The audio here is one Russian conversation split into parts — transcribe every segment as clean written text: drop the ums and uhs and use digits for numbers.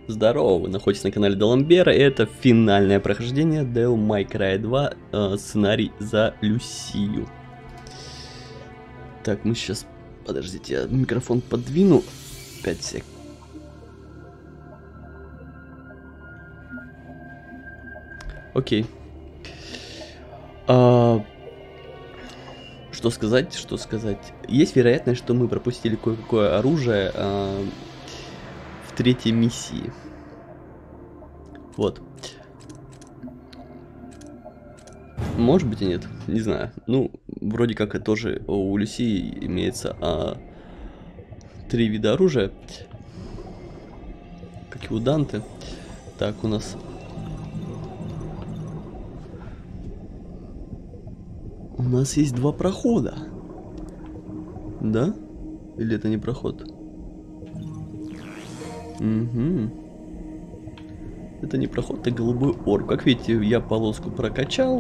Здорово, вы находитесь на канале Даламбера, и это финальное прохождение Devil May Cry 2, сценарий за Люсию. Так, мы сейчас... Подождите, я микрофон подвину. 5 сек. Окей. Что сказать, что сказать? Есть вероятность, что мы пропустили кое-какое оружие в третьей миссии. Вот. Может быть и нет, не знаю. Ну, вроде как и тоже у Люсии имеется 3 вида оружия. Как и у Данте. Так, у нас... У нас есть 2 прохода. Да? Или это не проход? Угу. Это не проход, это голубой орб. Как видите, я полоску прокачал.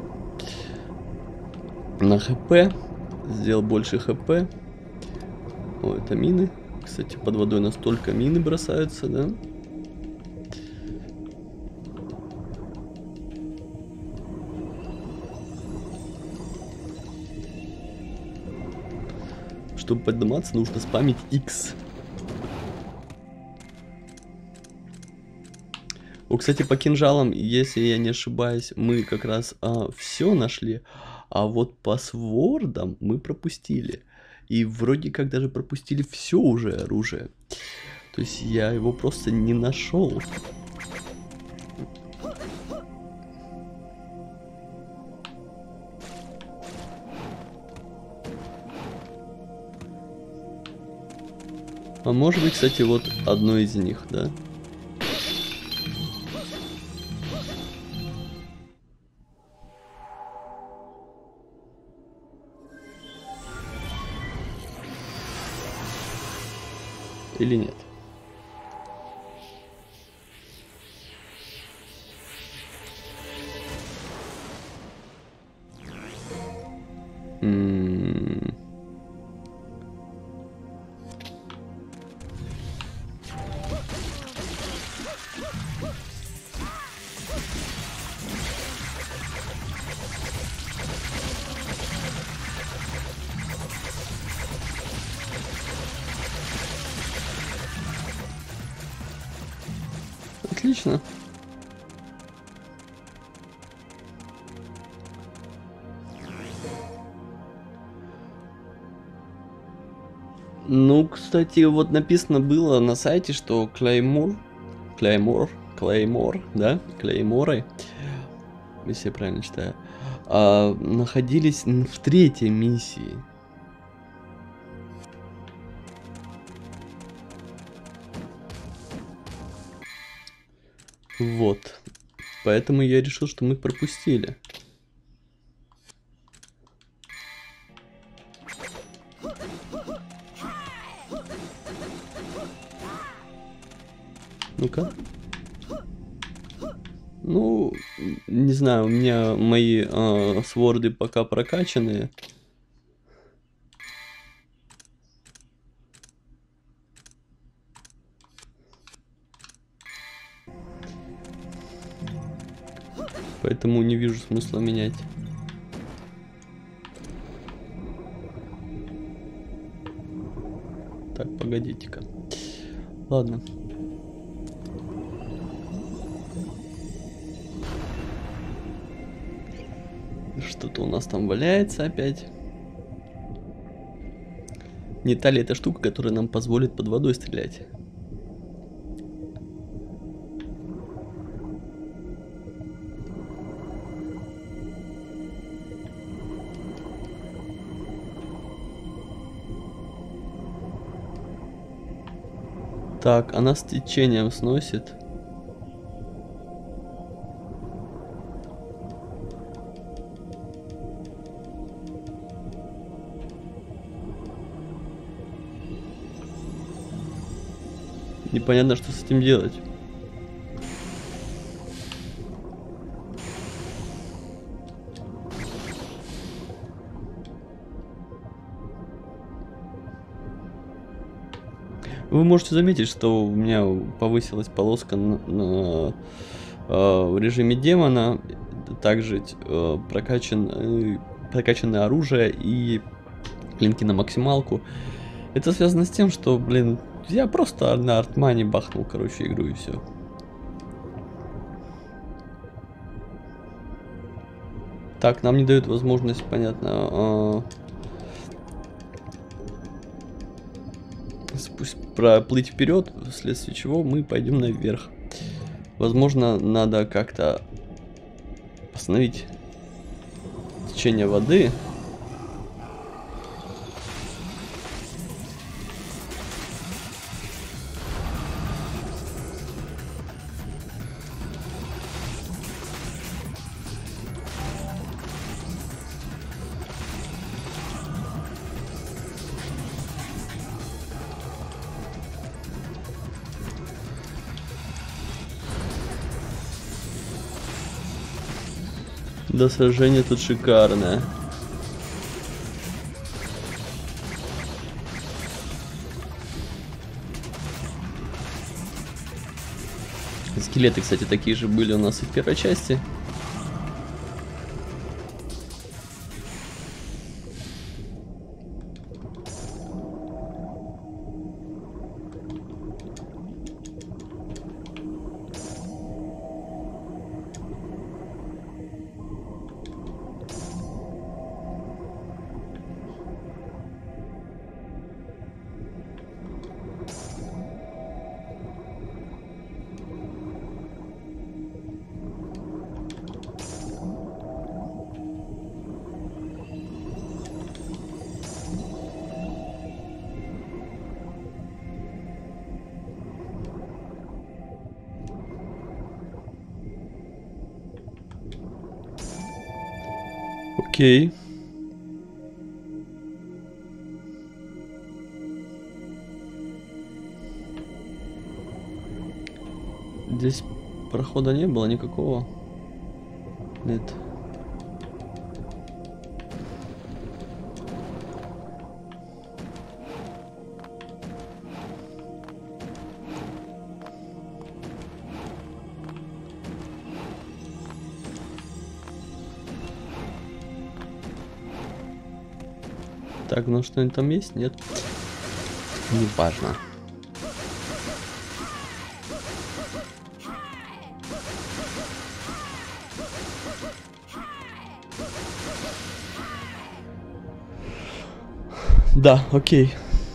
На ХП. Сделал больше ХП. О, это мины. Кстати, под водой настолько мины бросаются, да? Чтобы подниматься, нужно спамить X. О, кстати, по кинжалам, если я не ошибаюсь, мы как раз все нашли. А вот по свордам мы пропустили. И вроде как даже пропустили все уже оружие. То есть я его просто не нашел. А может быть, кстати, вот одно из них, да? Или нет? Отлично. Ну, кстати, вот написано было на сайте, что Клеймор, да, Клейморы, если я правильно читаю, находились в третьей миссии. Вот. Поэтому я решил, что мы их пропустили. Ну-ка. Ну, не знаю, у меня мои сворды пока прокачанные. Поэтому не вижу смысла менять. Так, погодите-ка. Ладно. Что-то у нас там валяется опять. Не та ли эта штука, которая нам позволит под водой стрелять? Так, она с течением сносит. Непонятно, что с этим делать. Вы можете заметить, что у меня повысилась полоска в режиме демона, также прокачанное оружие и клинки на максималку. Это связано с тем, что, блин, я просто на артмане бахнул, короче, игру и все. Так, нам не дают возможность, понятно, проплыть вперед, вследствие чего мы пойдем наверх. Возможно, надо как-то остановить течение воды. Да, сражение тут шикарное. Скелеты, кстати, такие же были у нас и в первой части. Окей. Здесь прохода не было никакого. Нет. Так, ну что-нибудь там есть? Нет. Не важно. Да, окей.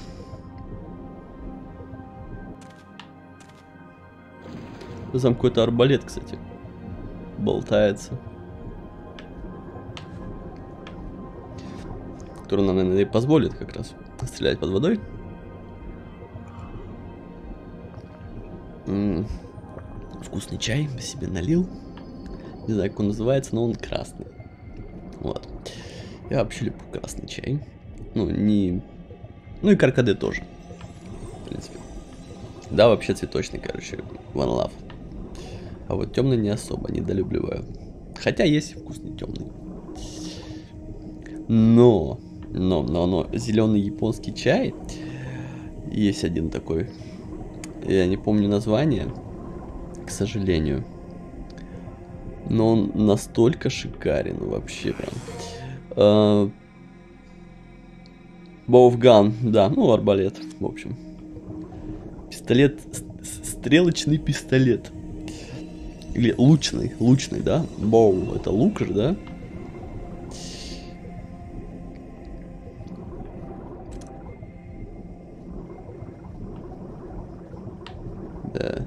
Там какой-то арбалет, кстати, болтается. Который нам, наверное, и позволит как раз стрелять под водой. Вкусный чай себе налил. Не знаю, как он называется, но он красный. Вот. Я вообще люблю красный чай. Ну, не... Ну и каркаде тоже. В принципе. Да, вообще цветочный, короче, one love. А вот темный не особо недолюбливаю. Хотя есть вкусный темный. Но зеленый японский чай. Есть один такой. Я не помню название, к сожалению. Но он настолько шикарен, вообще прям. Боуфган, да, ну арбалет, в общем. Пистолет, стрелочный пистолет. Или лучный, да? Боу, это лук же, да? Да.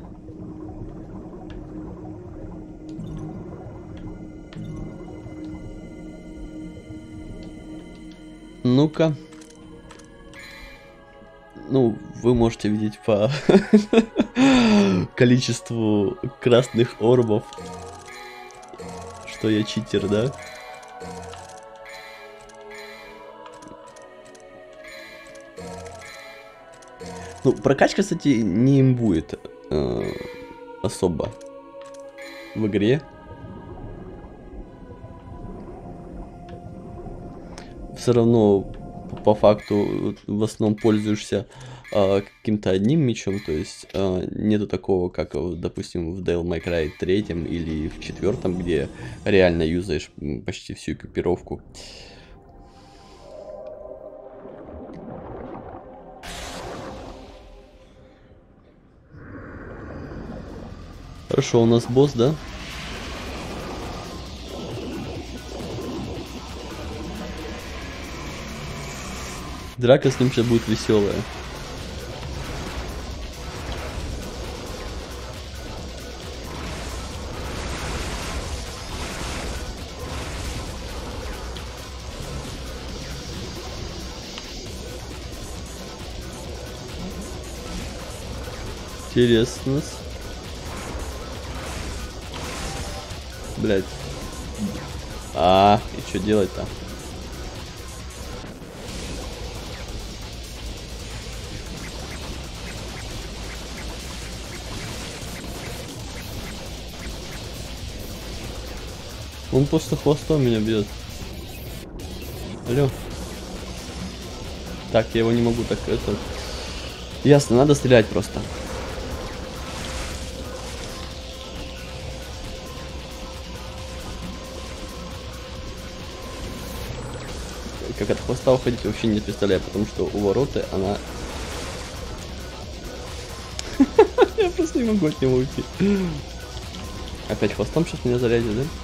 Ну-ка. Ну, вы можете видеть по количеству красных орбов, что я читер, да? Ну, прокачка, кстати, не имбует особо в игре. Все равно, по факту, в основном пользуешься каким-то одним мечом, то есть нету такого, как, допустим, в Devil May Cry 3 или в 4, где реально юзаешь почти всю экипировку. Хорошо, у нас босс, да? Драка с ним сейчас будет веселая. Интересно. Блять. И что делать-то? Он просто хвостом меня бьет. Алло. Так, я его не могу так это. Ясно, надо стрелять просто. Как от хвоста уходить вообще не представляю, потому что у вороты она... Я просто не могу от него уйти. Опять хвостом сейчас меня зарядит, да?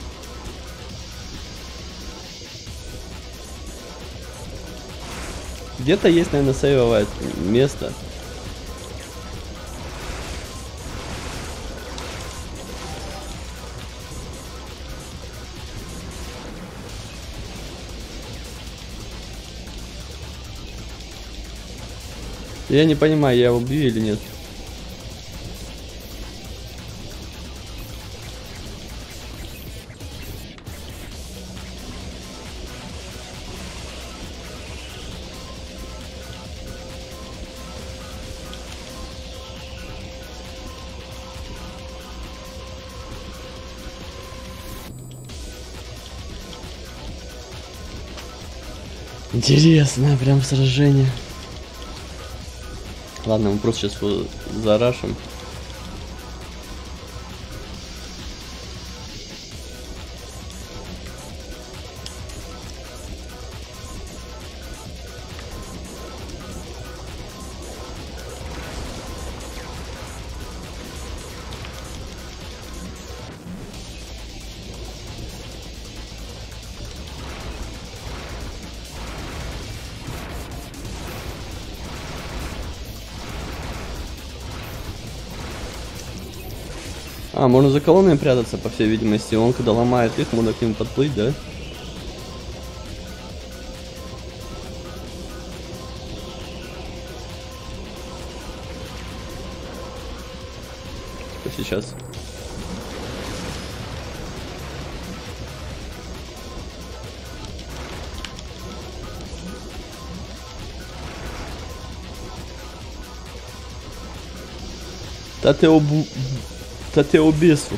Где-то есть, наверное, сейвовое место. Я не понимаю, я его бью или нет. Интересно, прям сражение. Ладно, мы просто сейчас его зарашим. Можно за колоннами прятаться, по всей видимости. Он, когда ломает их, можно к нему подплыть, да? Что сейчас? Татеобесу.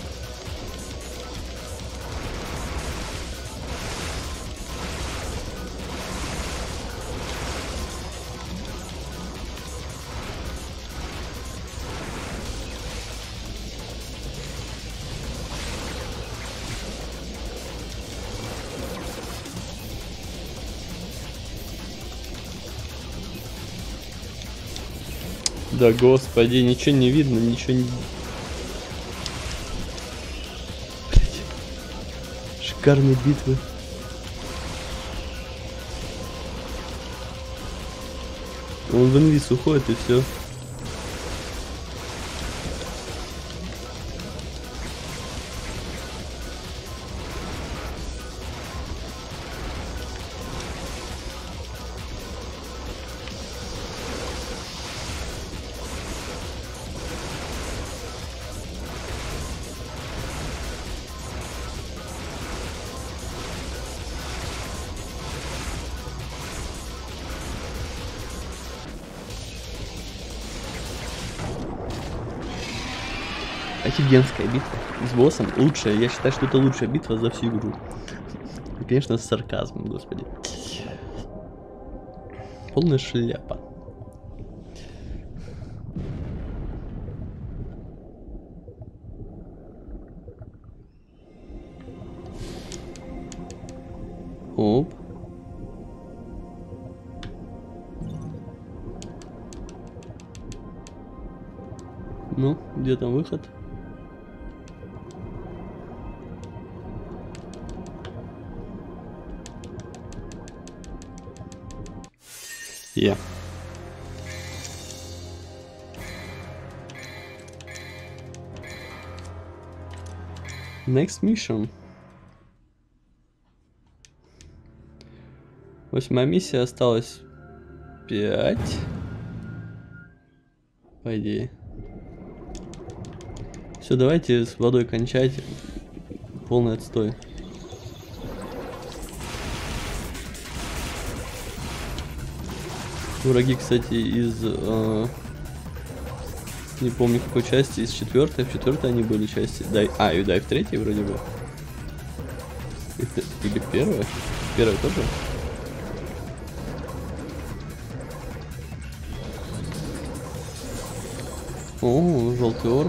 Да господи, ничего не видно, ничего не... Блять. Шикарные битвы. Он в инвиз уходит и все. Офигенская битва с боссом. Лучшая. Я считаю, что это лучшая битва за всю игру. И, конечно, с сарказмом, господи. Полная шляпа. Оп. Ну, где там выход? Я. Next mission. 8-я миссия, осталось 5. По идее. Все, давайте с водой кончать. Полный отстой. Враги, кстати, из... не помню какой части, из 4-й. В 4-й они были части. И да, и в 3-й вроде бы. Или 1-я? 1-я тоже? О, желтый орб.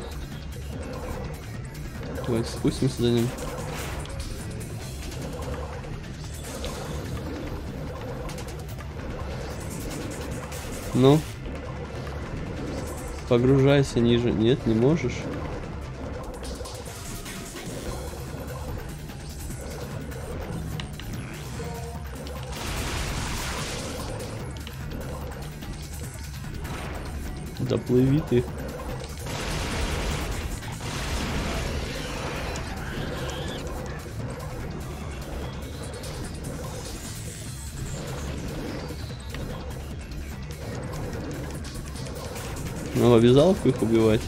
Давайте спустимся за ним. Ну, погружайся ниже. Нет, не можешь. Доплыви ты. Ну, в обязаловку их убивать.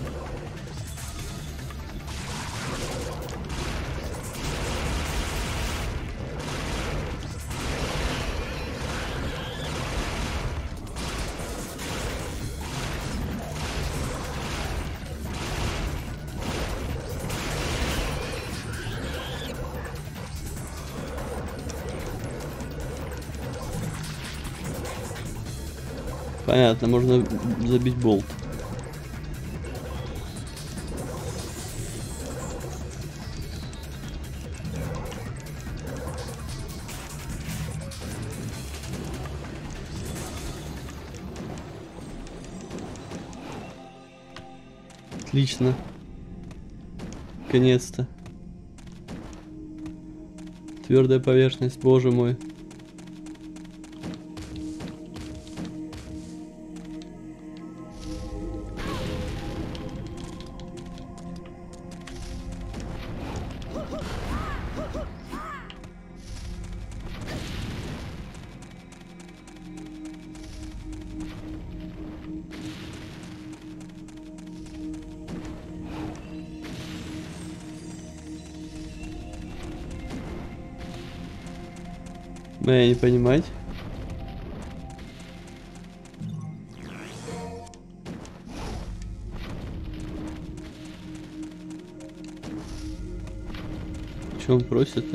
Понятно, можно забить болт. Отлично. Наконец-то. Твердая поверхность, боже мой. Я не понимать. Что он просит-то?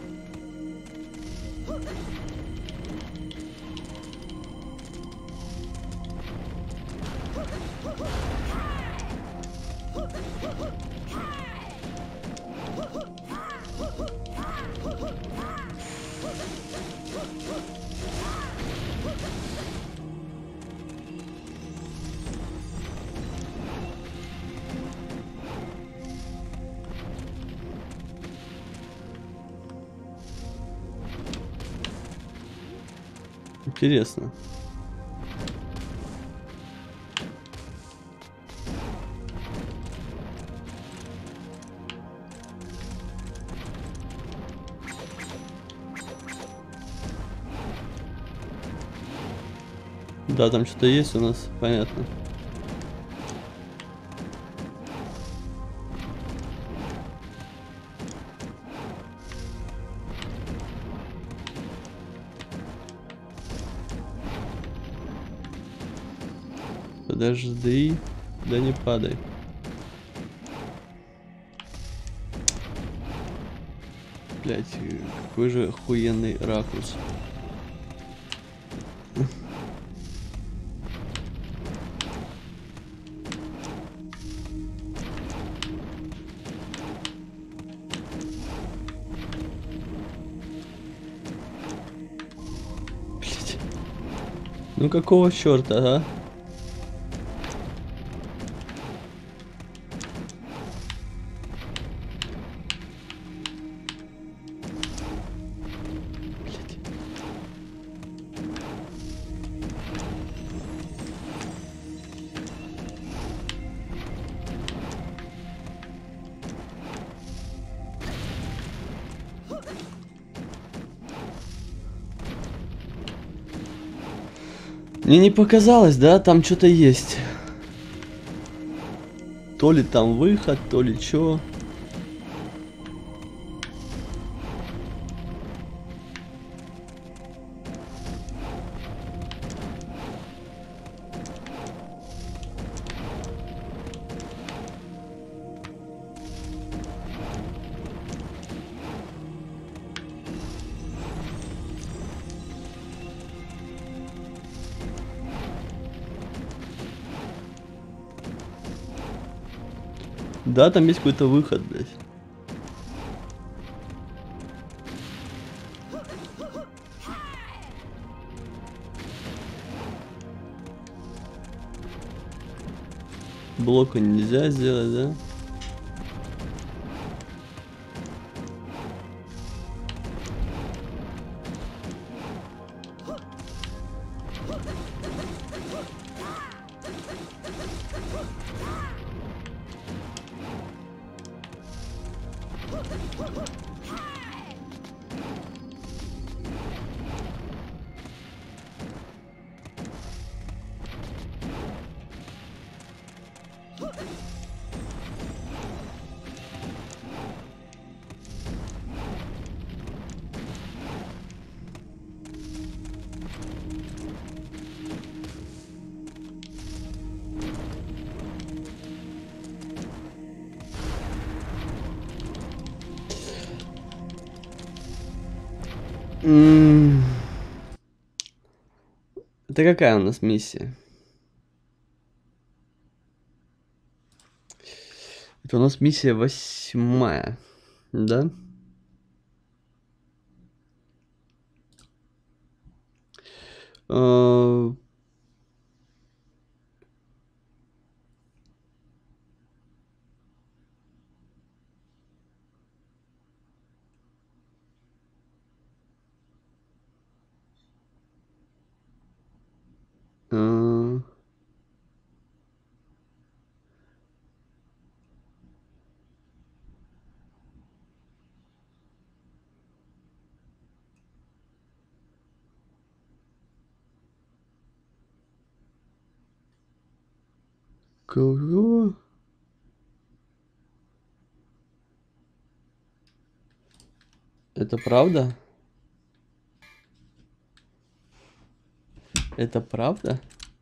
Интересно. Да, там что-то есть у нас, понятно. Подожди, да не падай. Блять, какой же охуенный ракурс. Ну какого черта, а? Мне не показалось, да? Там что-то есть. То ли там выход, то ли чё. Да, там есть какой-то выход, блядь. Блока нельзя сделать, да? Это какая у нас миссия? Это у нас миссия 8, да? Кого? Это правда? Это правда?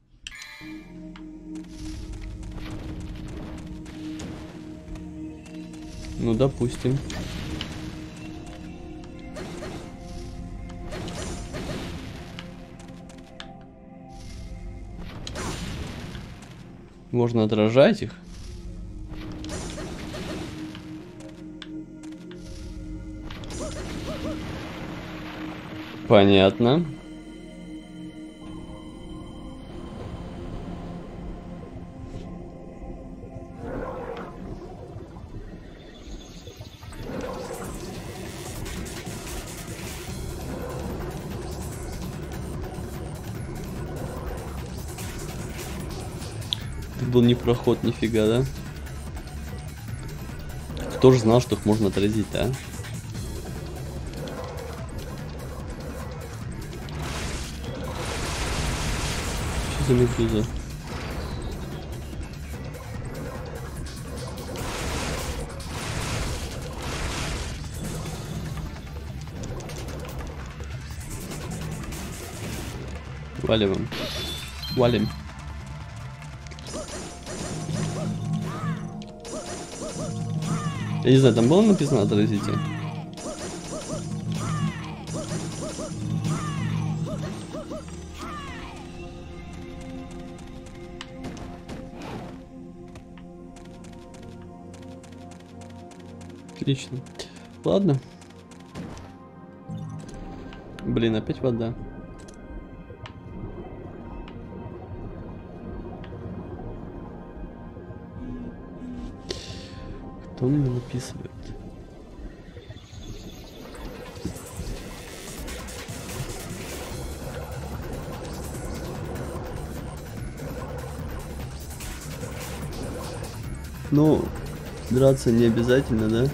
Ну, допустим. Можно отражать их. Понятно. Это был не проход, нифига, да? Кто же знал, что их можно отразить, а? Что за медуза? Валим. Валим. Я не знаю, там было написано отразите? Отлично. Ладно. Блин, опять вода. Что он мне написывает? Ну, драться не обязательно, да?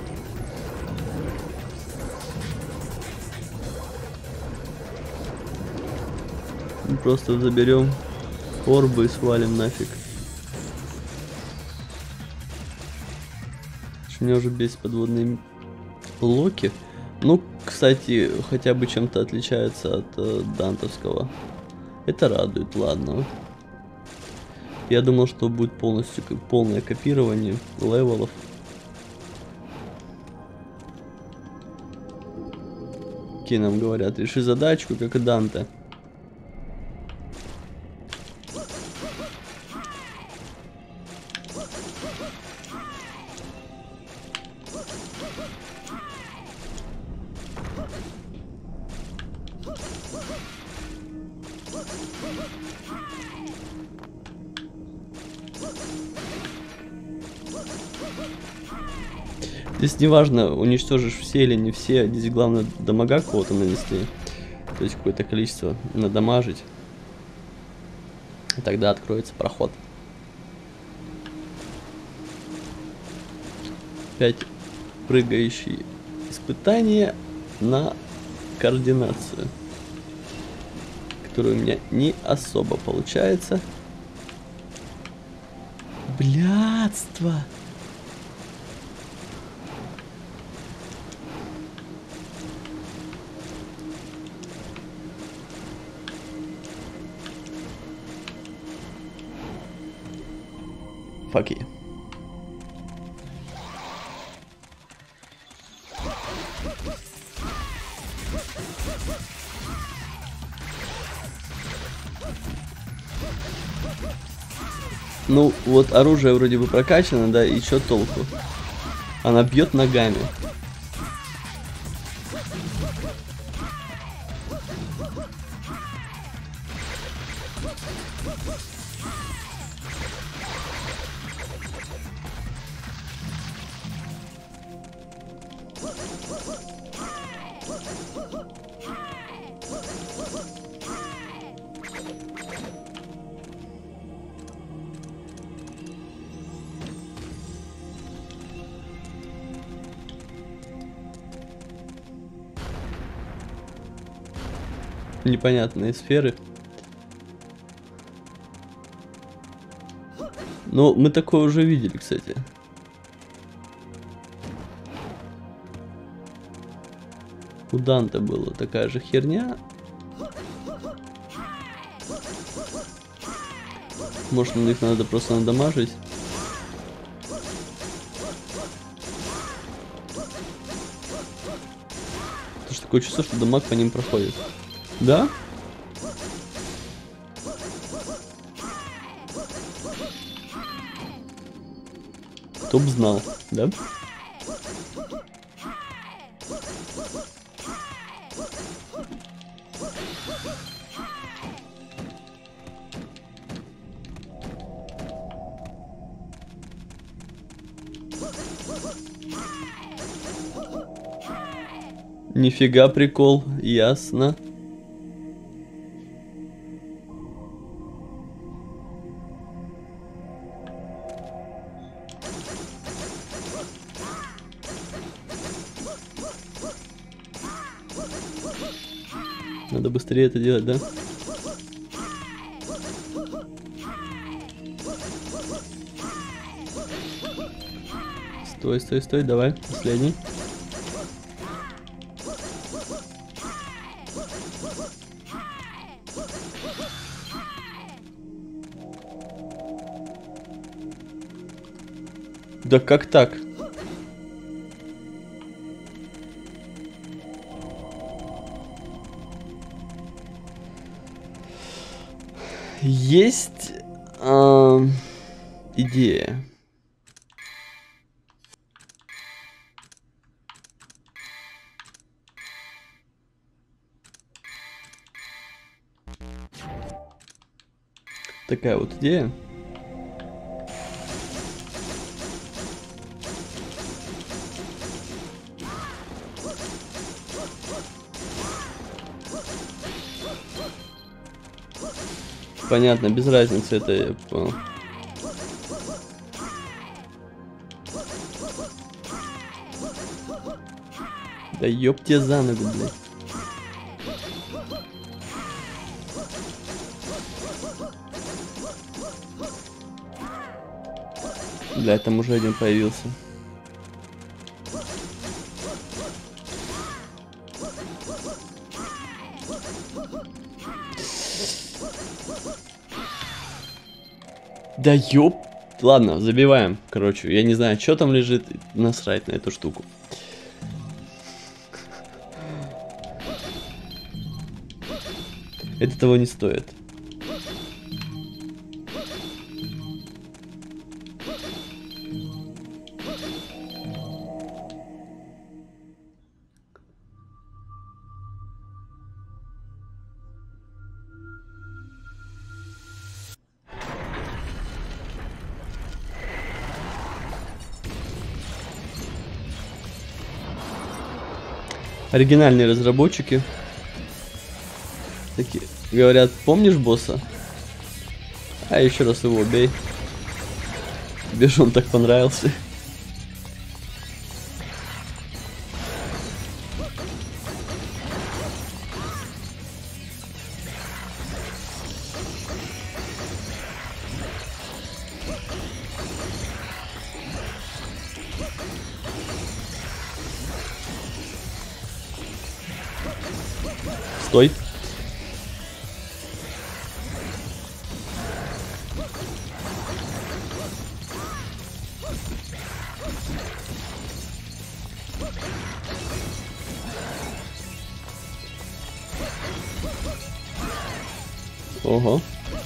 Мы просто заберем орбы и свалим нафиг. Меня уже бесит подводные блоки. Ну, кстати, хотя бы чем-то отличается от дантовского. Это радует, ладно. Я думал, что будет полностью полное копирование левелов. Какие нам говорят? Реши задачку, как и Данте. Здесь неважно, уничтожишь все или не все, здесь главное дамага кого-то нанести. То есть какое-то количество надамажить. И тогда откроется проход. 5 прыгающие испытания на координацию, которая у меня не особо получается. Блядство! Факи. Ну, вот оружие вроде бы прокачано, да, и чё толку? Она бьет ногами. Непонятные сферы. Но мы такое уже видели, кстати. У Данте была такая же херня. Может, на них надо просто надамажить. Потому что такое чувство, что дамаг по ним проходит. Да? Кто б знал, да? Нифига прикол, ясно. Надо быстрее это делать, да? Стой, стой, стой, давай, последний. Да как так? Есть идея. Такая вот идея. Понятно, без разницы, это я понял. Да ёб тебе за ногу, блядь. Бля, там уже один появился. Да ёп. Ладно, забиваем. Короче, я не знаю, что там лежит. Насрать на эту штуку. Это того не стоит. Оригинальные разработчики. Такие говорят, помнишь босса? А еще раз его убей. Тебе же он так понравился. Стой. Ого.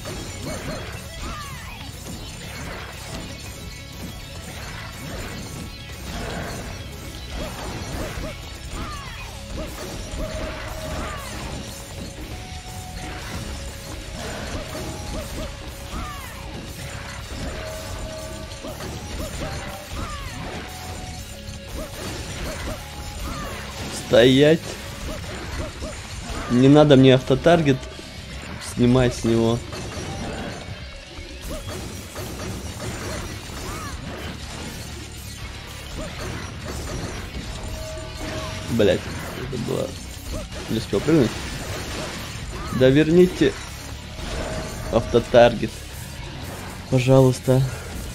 Стоять. Не надо мне автотаргет снимать с него. Блять, это было... Не успел прыгнуть. Да верните автотаргет. Пожалуйста.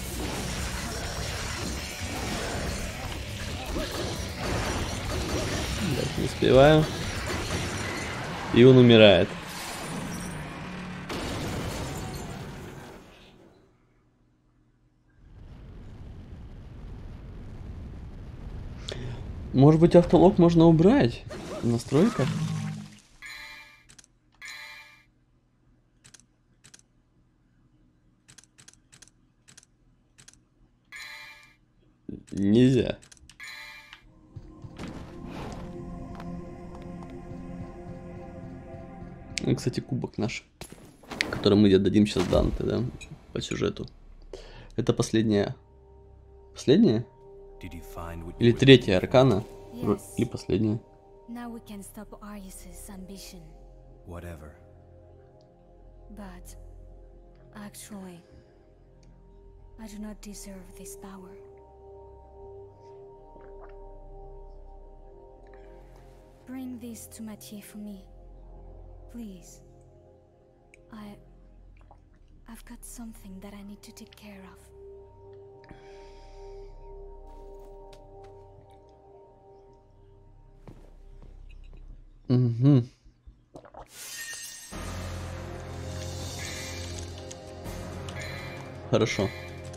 Не успеваю. И он умирает. Может быть, автолог можно убрать в настройках? Нельзя. Ну, кстати, кубок наш, который мы дадим сейчас Данте, да, по сюжету. Это последняя. Последняя? Или третья аркана? Yes. Или последняя? Now we can stop Arius's ambition. Whatever. But actually, I do not deserve this power. Bring this to Mathieu for me, please. I've got something that I need to take care of. Угу. Хорошо.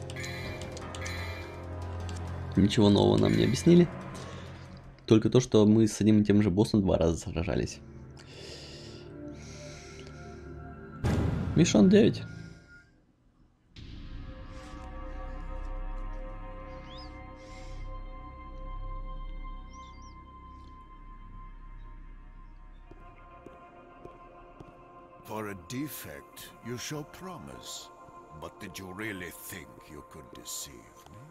Ничего нового нам не объяснили. Только то, что мы с одним и тем же боссом 2 раза сражались. Мишон 9. For a defect, you show promise. But did you really think you could deceive me?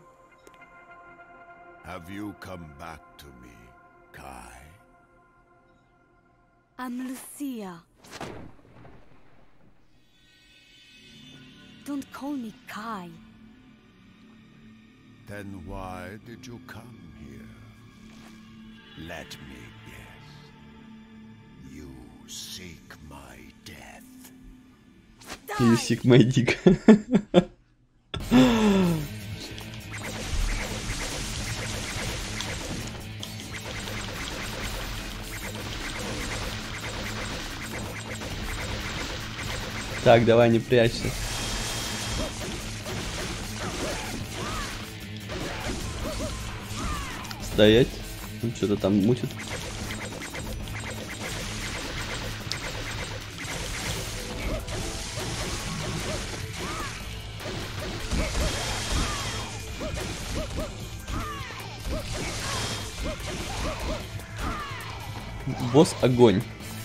Have you come back to me, Kai? I'm Lucia. Don't call me Kai. Then why did you come here? Let me guess. You seek my death. You seek my dick. Так, давай, не прячься. Стоять. Ну, что-то там мутит. Босс огонь.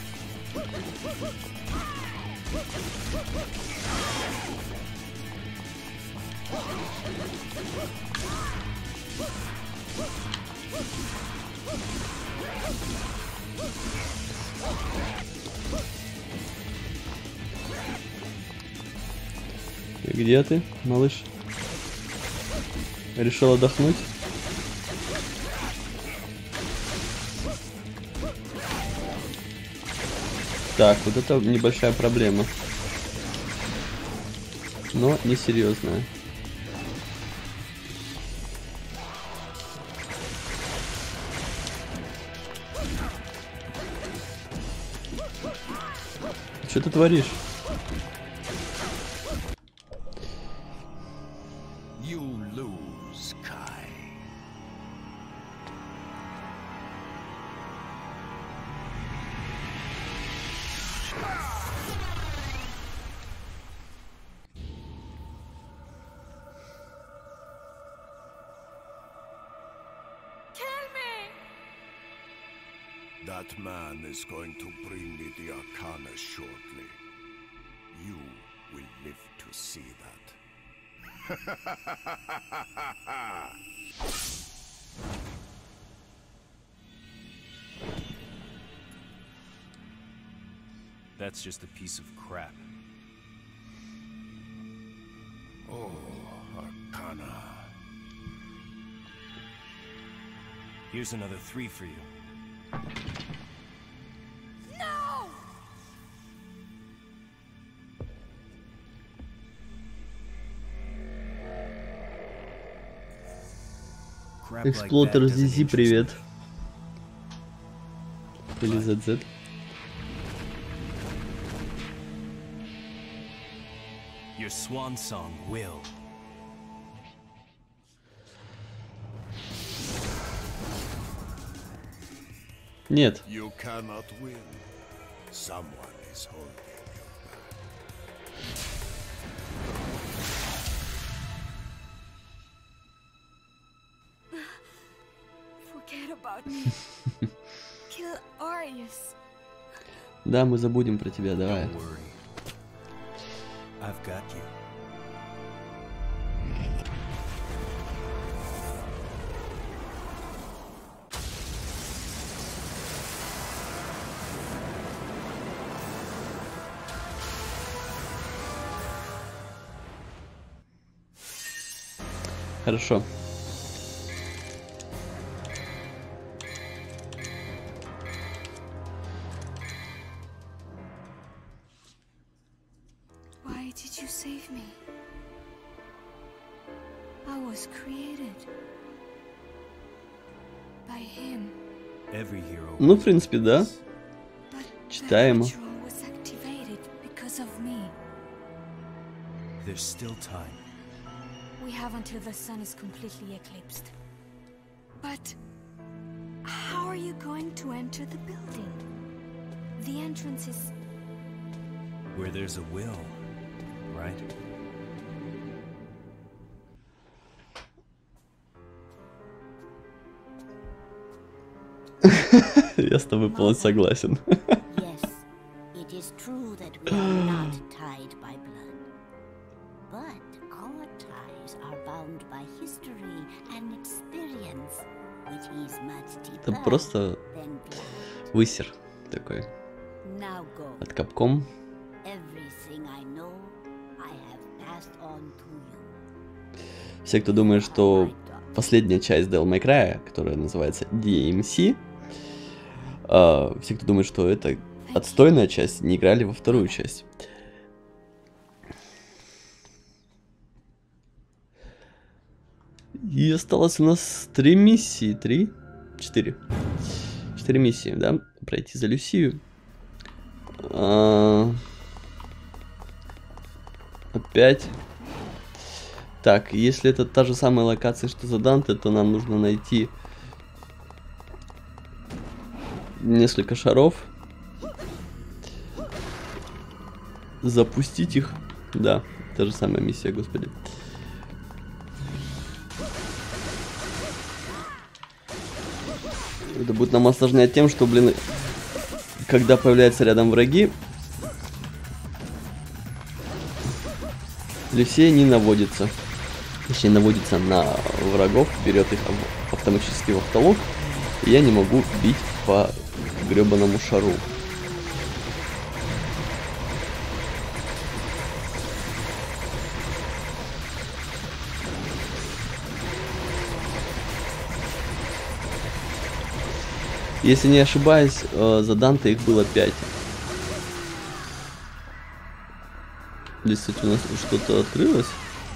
Где ты, малыш? Решил отдохнуть? Так, вот это небольшая проблема. Но несерьезная. Что ты творишь? You lose, Kai. Kill me! That man is going to bring me the Arcana shortly. You will live to see that. That's just a piece of crap. Oh, Arcana. Here's another 3 for you. No! Crap like that Эксплуатер doesn't Зизи, interest привет. me. Или ZZ. Your swan song will. Нет. You cannot win. Someone is holding you back. Forget about me. Kill Arius. Да, мы забудем про тебя, давай. Don't worry. I've got you. Хорошо. Why did you save me? I was created by him. Every hero. Ну, в принципе, да. But Читаемо. the ritual was activated because of me. There's still time. We have until the sun is completely eclipsed. But how are you going to enter the building? The entrance is... Where there's a will, right? Я с тобой полностью согласен. Yes, it is true that we are not tied by blood. But our ties are bound by history and experience, which is much Это deeper просто than blood. высер такой. Now go. От Capcom. Everything I know, Все, кто думает, что последняя часть Devil May Cry, которая называется DMC, все, кто думает, что это отстойная часть, не играли во вторую часть. И осталось у нас 3 миссии. 4 миссии, да? Пройти за Люсию. Опять. Так, если это та же самая локация, что за Данте, то нам нужно найти несколько шаров. Запустить их. Да, та же самая миссия, господи. Это будет нам осложнять тем, что, блин, когда появляются рядом враги, Люсия не наводится. Точнее, наводится на врагов, берет их автоматически в автолог, и я не могу бить по гребаному шару. Если не ошибаюсь, за Данте их было 5. Здесь, кстати, у нас что-то открылось.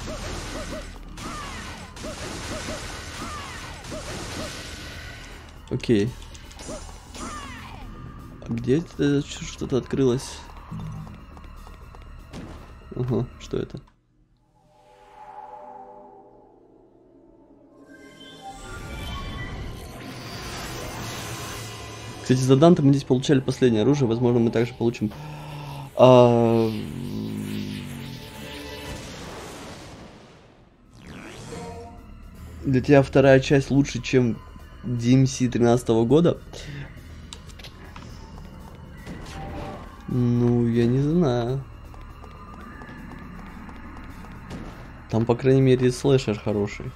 Окей. А где это что-то открылось? Ага, что это? Кстати, за Данте мы здесь получали последнее оружие. Возможно, мы также получим... Для тебя вторая часть лучше, чем DMC 13-го года? Ну, я не знаю. Там, по крайней мере, слэшер хороший.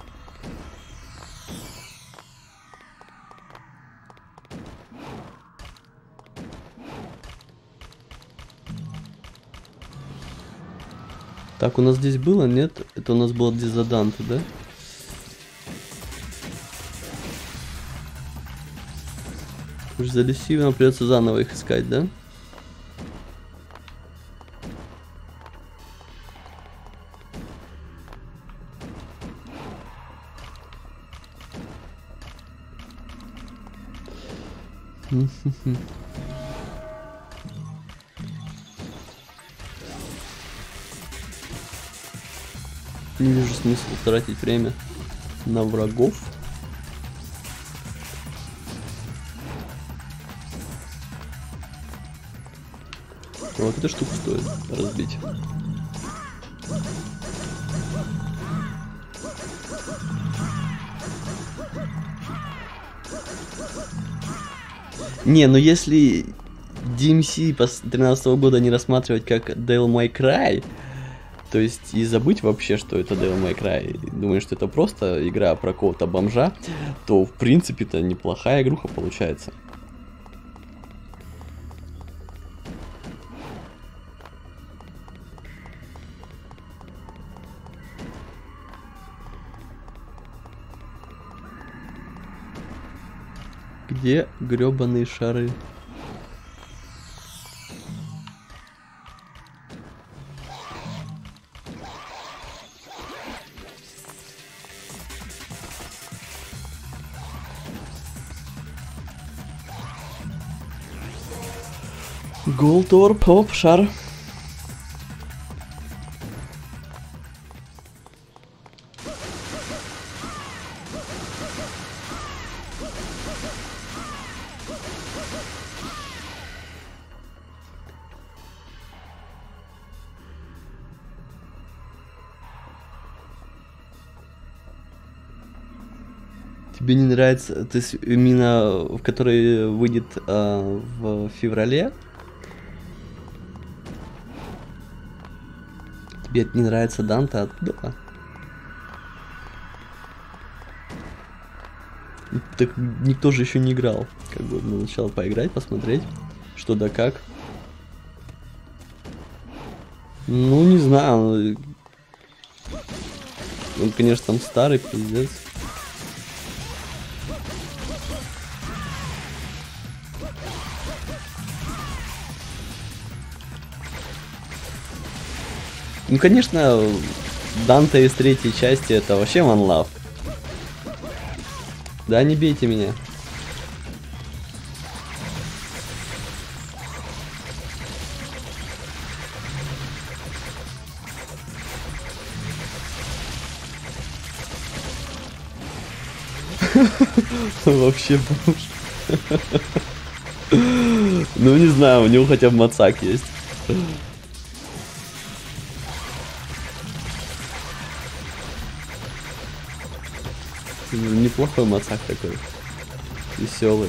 Так, у нас здесь было, нет? Это у нас было здесь за Данте, да? Уж за Люсию нам придется заново их искать, да? Не вижу смысла тратить время на врагов. Вот эта штука стоит разбить. Не, ну если DMC 13-го года не рассматривать как Devil May Cry, то есть и забыть вообще, что это Devil May Cry, думаю, что это просто игра про какого-то бомжа, то в принципе-то неплохая игруха получается. Где гребаные шары? Gold Orb, оп, шар. Тебе не нравится, то есть именно в которой выйдет в феврале? Тебе это не нравится Данте оттуда? Так никто же еще не играл. Как бы для начала поиграть, посмотреть, что да как. Ну, не знаю. Он, конечно, там старый, пиздец. Ну, конечно, Данте из третьей части это вообще one love. Да, не бейте меня. Вообще бомж. Ну, не знаю, у него хотя бы мацак есть. Неплохой мацак такой. Веселый.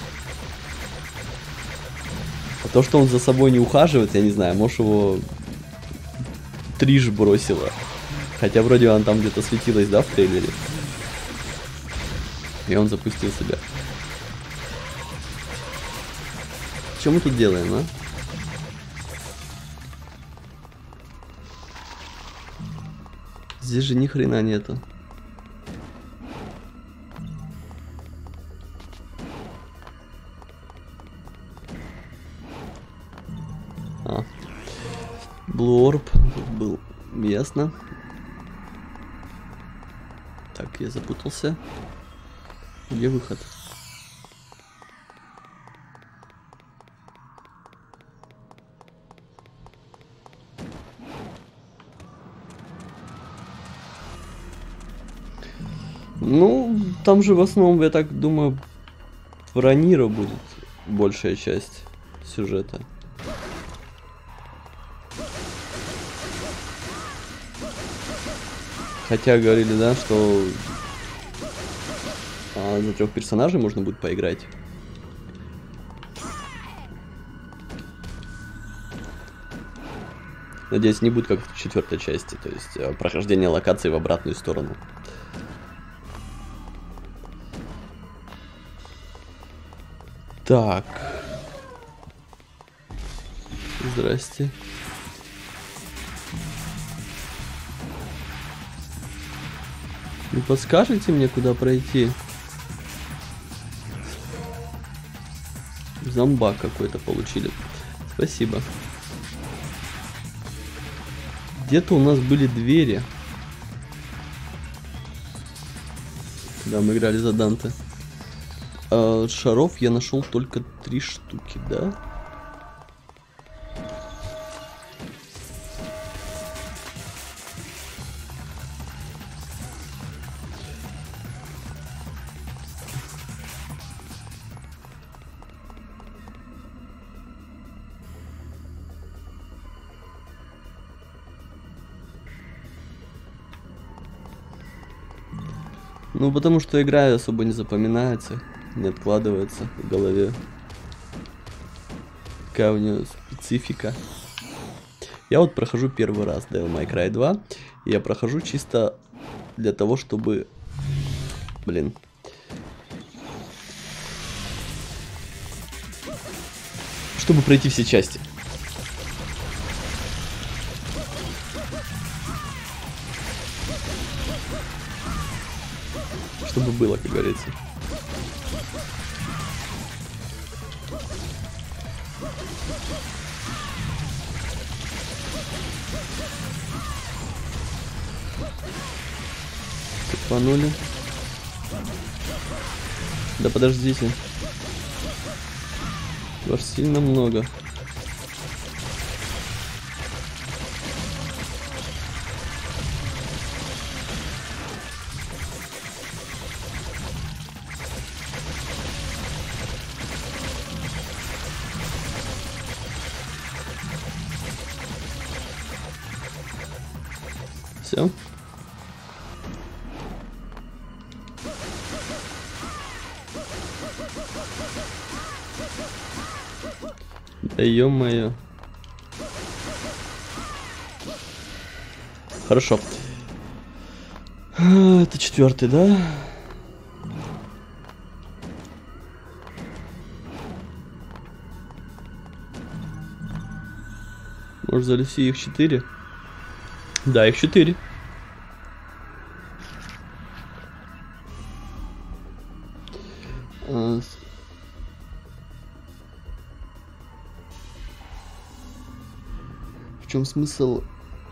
А то, что он за собой не ухаживает, я не знаю, может его Триш бросила. Хотя вроде она там где-то светилась, да, в трейлере. И он запустил себя. Что мы тут делаем, а? Здесь же ни хрена нету. Blue Orb тут был, ясно. Так, я запутался. Где выход? Ну, там же в основном, я так думаю, про Ниро будет большая часть сюжета. Хотя говорили, да, что за 3 персонажей можно будет поиграть. Надеюсь, не будет как в 4-й части, то есть прохождение локаций в обратную сторону. Так. Здрасте. Не подскажете мне, куда пройти? Зомбак какой-то получили. Спасибо. Где-то у нас были двери. Когда мы играли за Данте. Шаров я нашел только 3 штуки, да? Ну, потому что игра особо не запоминается, не откладывается в голове. Какая у нее специфика. Я вот прохожу первый раз Devil May Cry 2. И я прохожу чисто для того, чтобы... Блин. Чтобы пройти все части. Чтобы было, как говорится. Цепанули. Да подождите. Вас сильно много. Все. Да ё-моё. Хорошо. Это 4-й, да? Может, залеси их 4? Да, их 4. В чем смысл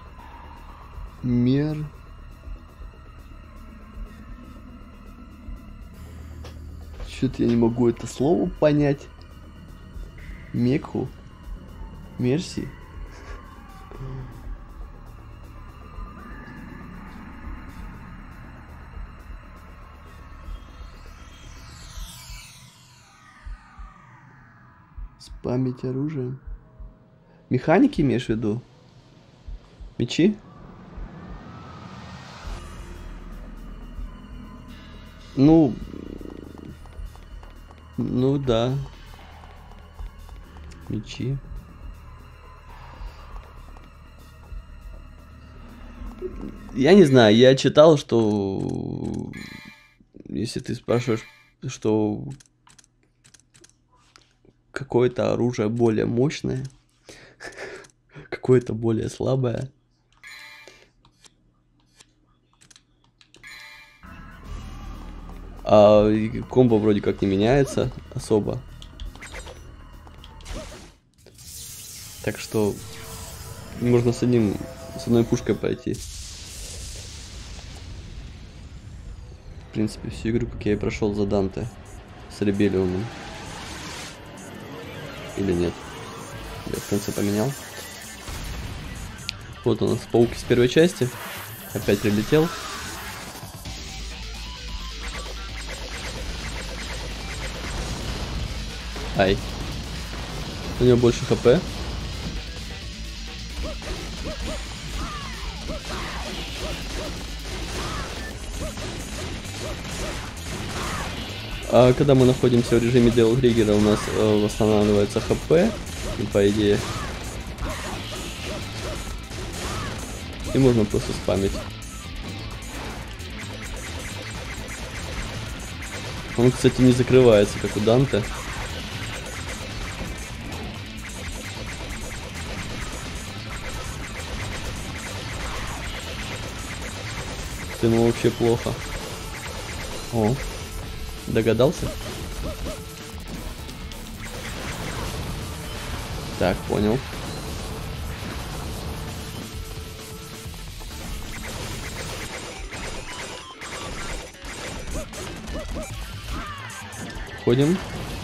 мер? Что-то я не могу это слово понять. Мекху? Мерси? Спамить оружие. Механики имеешь в виду? Мечи? Ну да. Мечи. Я не знаю, я читал, что если ты спрашиваешь, что какое-то оружие более мощное, какое-то более слабое. А комбо вроде как не меняется особо. Так что можно с одной пушкой пройти. В принципе, всю игру, как я и прошел за Данте с Ребелионом. Или нет? Я в конце поменял. Вот у нас паук из первой части. Опять прилетел. Ай. У него больше хп. А когда мы находимся в режиме Devil Trigger, у нас восстанавливается хп. И по идее. И можно просто спамить. Он, кстати, не закрывается, как у Данте. Ему вообще плохо. О, догадался? Так, понял. Ходим.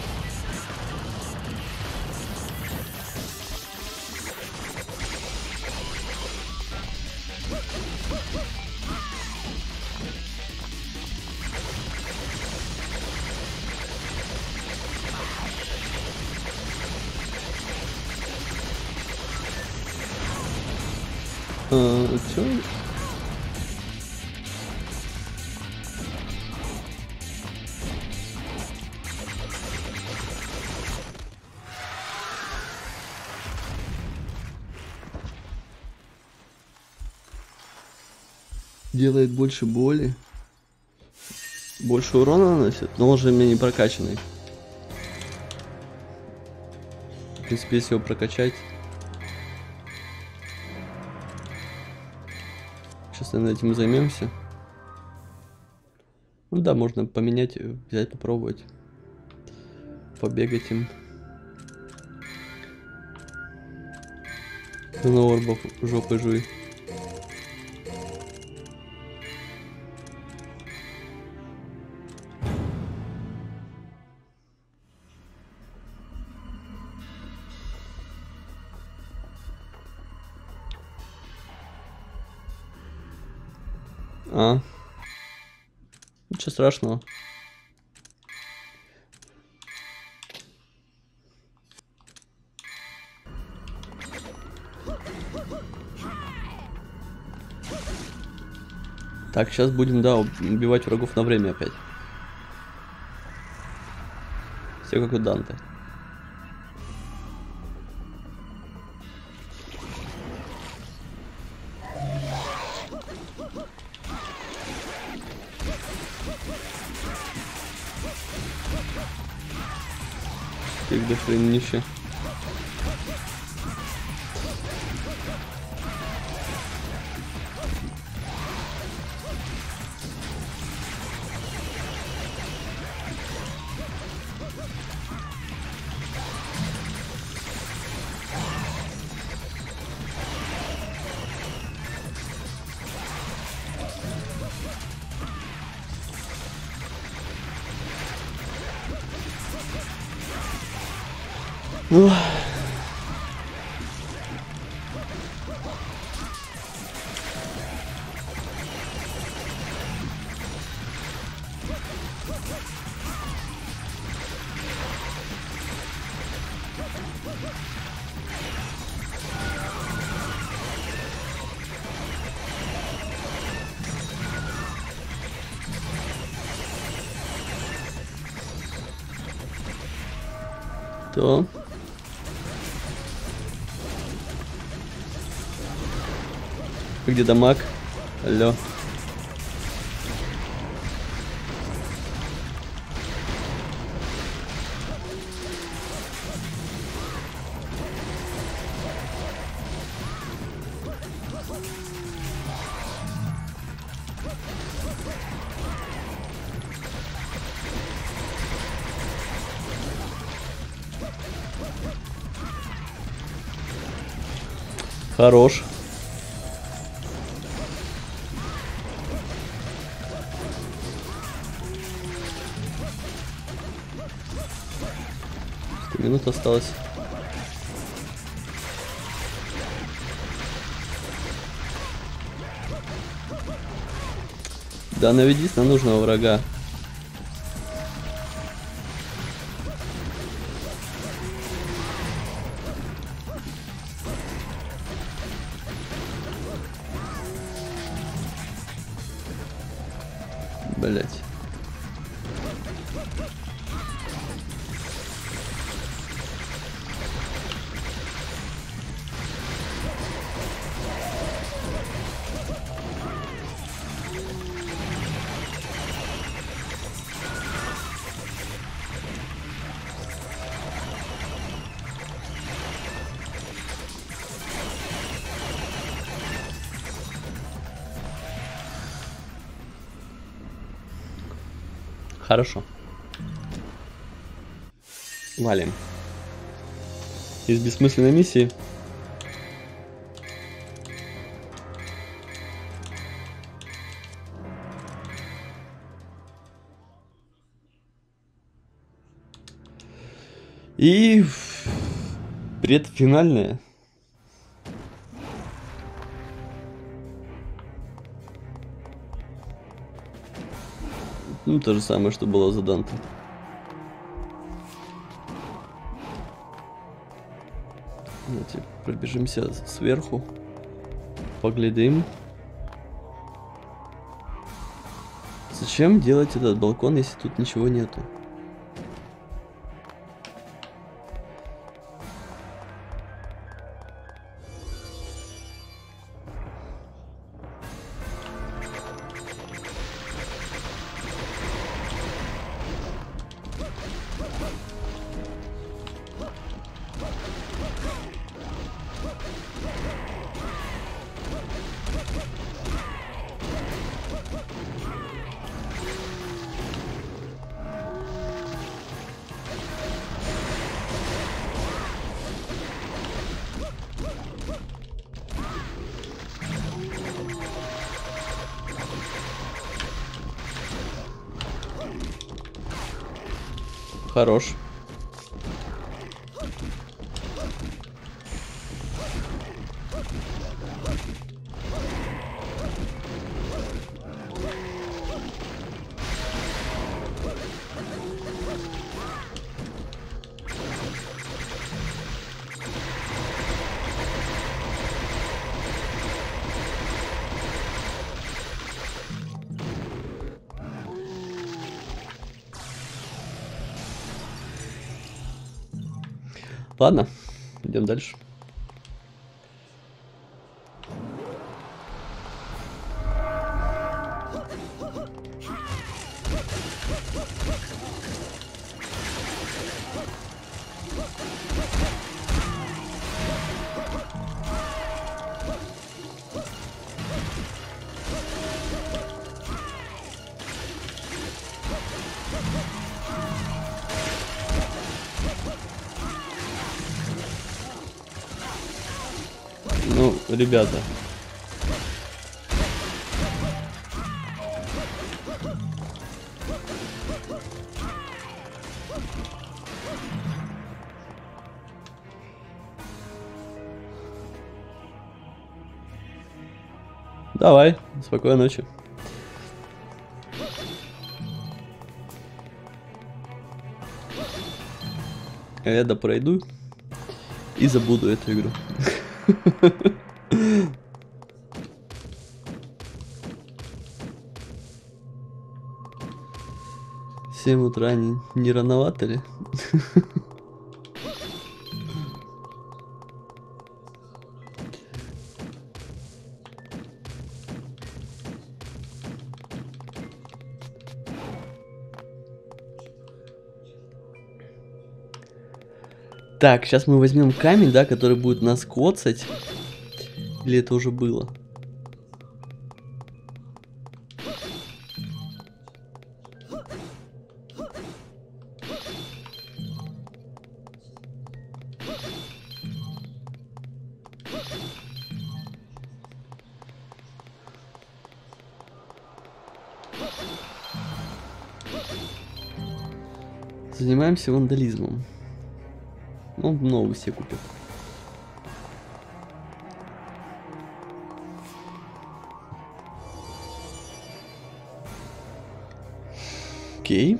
Чё? Делает больше боли. Больше урона наносит, но он же у меня не прокачанный. В принципе, если его прокачать. Сейчас, наверное, этим займемся. Ну да, можно поменять, взять, попробовать. Побегать им. На орбов жопой жуй. Ничего страшного. Так, сейчас будем, да, убивать врагов на время опять. Все как у Данте. Их до хренище. Ох. То. Где дамаг? Алло. Хорош. Минут осталось. Да, наведись на нужного врага. Блять. Хорошо. Валим. Из бессмысленной миссии. И предфинальная. Ну, то же самое, что было за Данте. Давайте пробежимся сверху. Поглядим. Зачем делать этот балкон, если тут ничего нету? Хорош. Ладно, идем дальше. Ну, ребята. Давай, спокойной ночи. А я пройду и забуду эту игру. 7 утра не рановато ли? Так, сейчас мы возьмем камень, да, который будет нас коцать. Или это уже было? Занимаемся вандализмом. Он новый себе купит. Окей.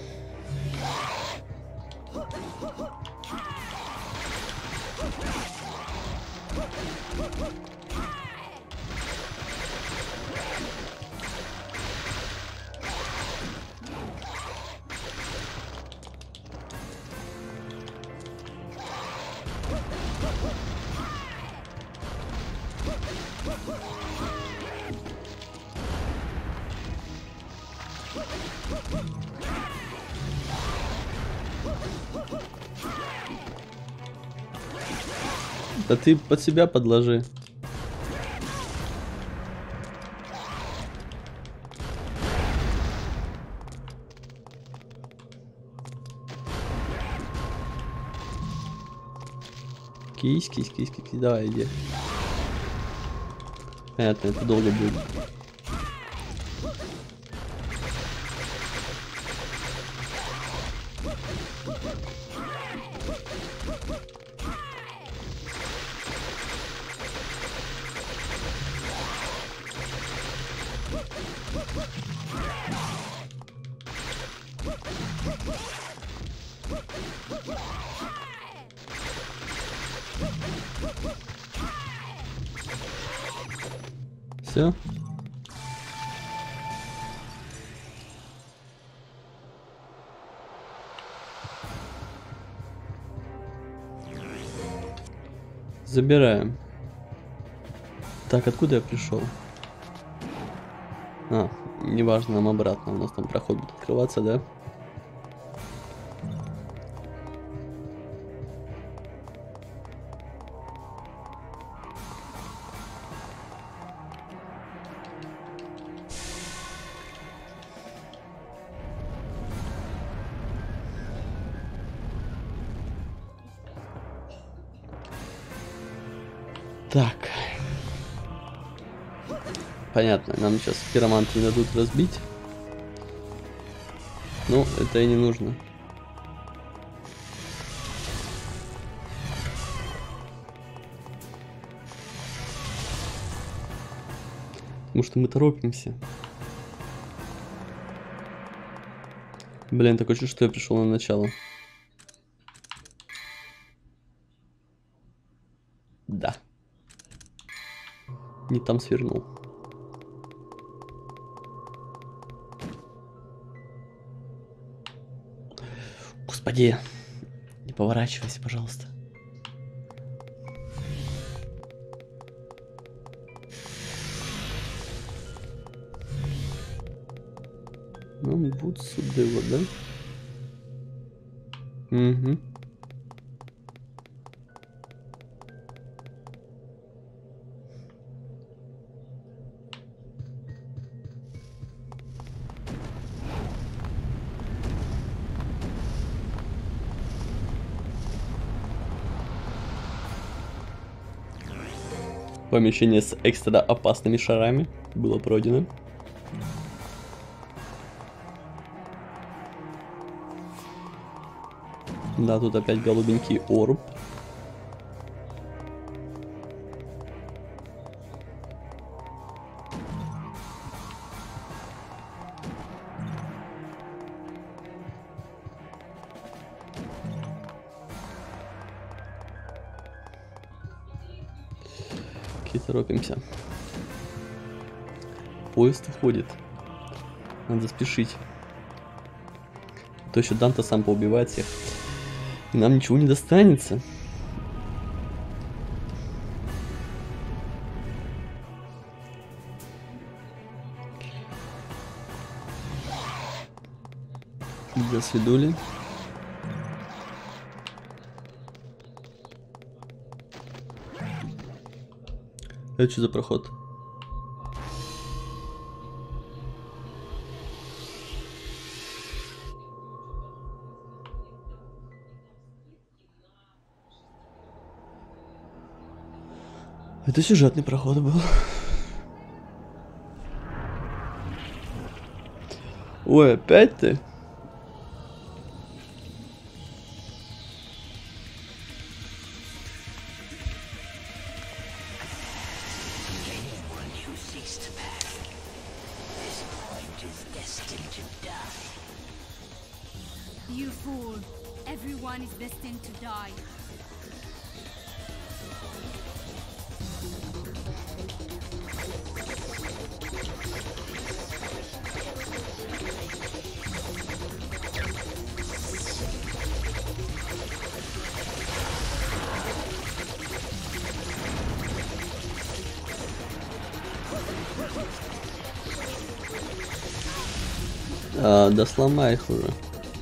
Да ты под себя подложи. Кись, давай, иди. Понятно, это долго будет. Все. Забираем. Так, откуда я пришел? А, неважно, нам обратно. У нас там проход будет открываться, да? Так. Понятно, нам сейчас пироманты не дадут разбить. Ну, это и не нужно. Потому что мы торопимся. Блин, такое чувство, что я пришел на начало. Да. Не там свернул. Господи, не поворачивайся, пожалуйста. Ну, вот сюда вот, да? Угу. Помещение с экстра опасными шарами было пройдено. Да, тут опять голубенький орб. Окей, торопимся. Поезд уходит. Надо спешить. А то еще Данте сам поубивает всех. И нам ничего не достанется. До свидули. Это что за проход? Это сюжетный проход был. Ой, опять ты? You fool. Everyone is destined to die. Да сломай их уже.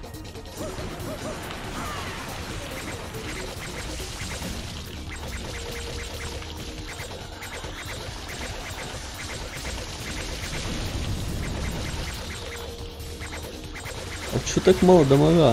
А чё так мало дамага?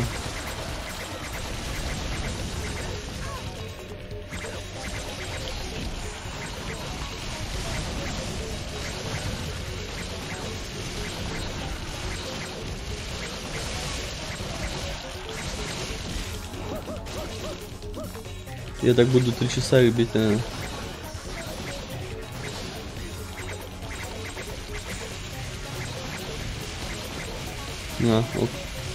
Я так буду 3 часа их бить, наверное. На, ок.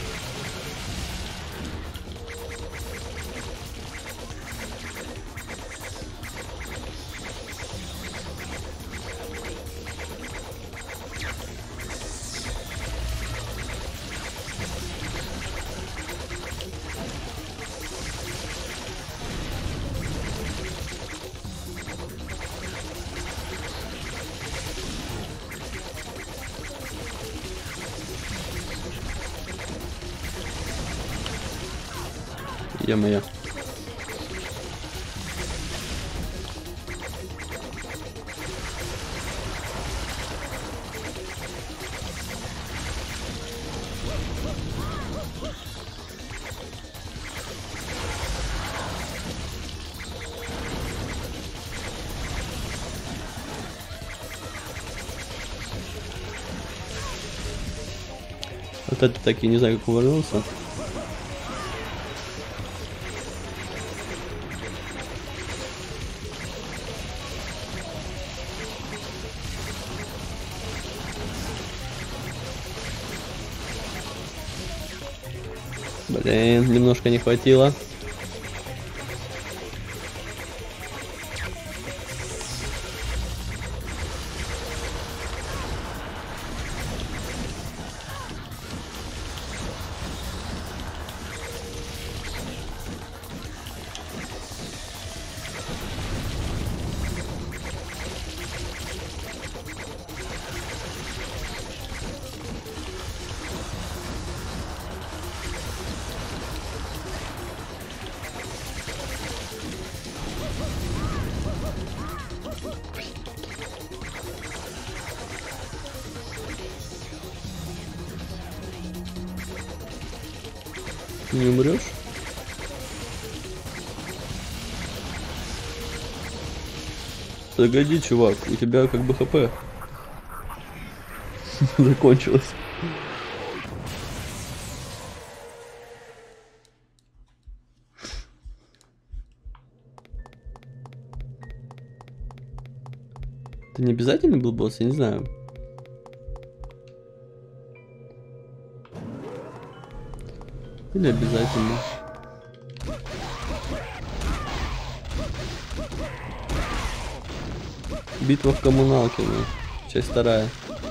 Е-моё. Вот это так, я не знаю, как увернулся. Блин, немножко не хватило. Не умрешь? Погоди, чувак, у тебя как бы ХП закончилось. Это не обязательно был босс, я не знаю. Или обязательно. Битва в коммуналке, ну. Часть 2.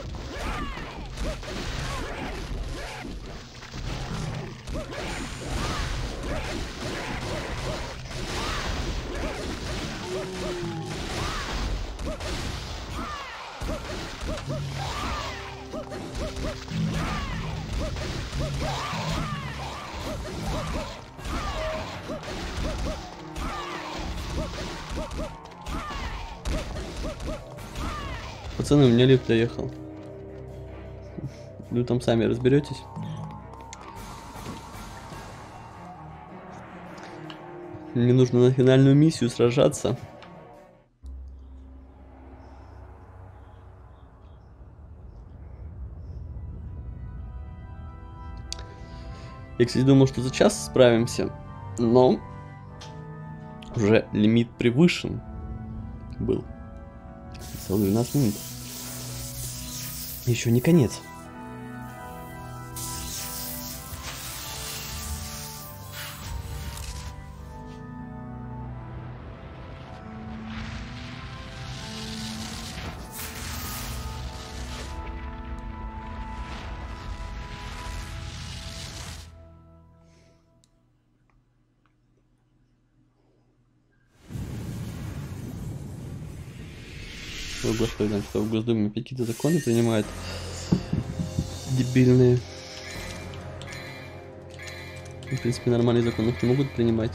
Пацаны, у меня лифт доехал. Вы там сами разберетесь. Мне нужно на финальную миссию сражаться. Я, кстати, думал, что за час справимся, но уже лимит превышен был. Целых 12 минут. Еще не конец. О, господи, там что в Госдуме какие-то законы принимают дебильные. В принципе, нормальные законы не могут принимать.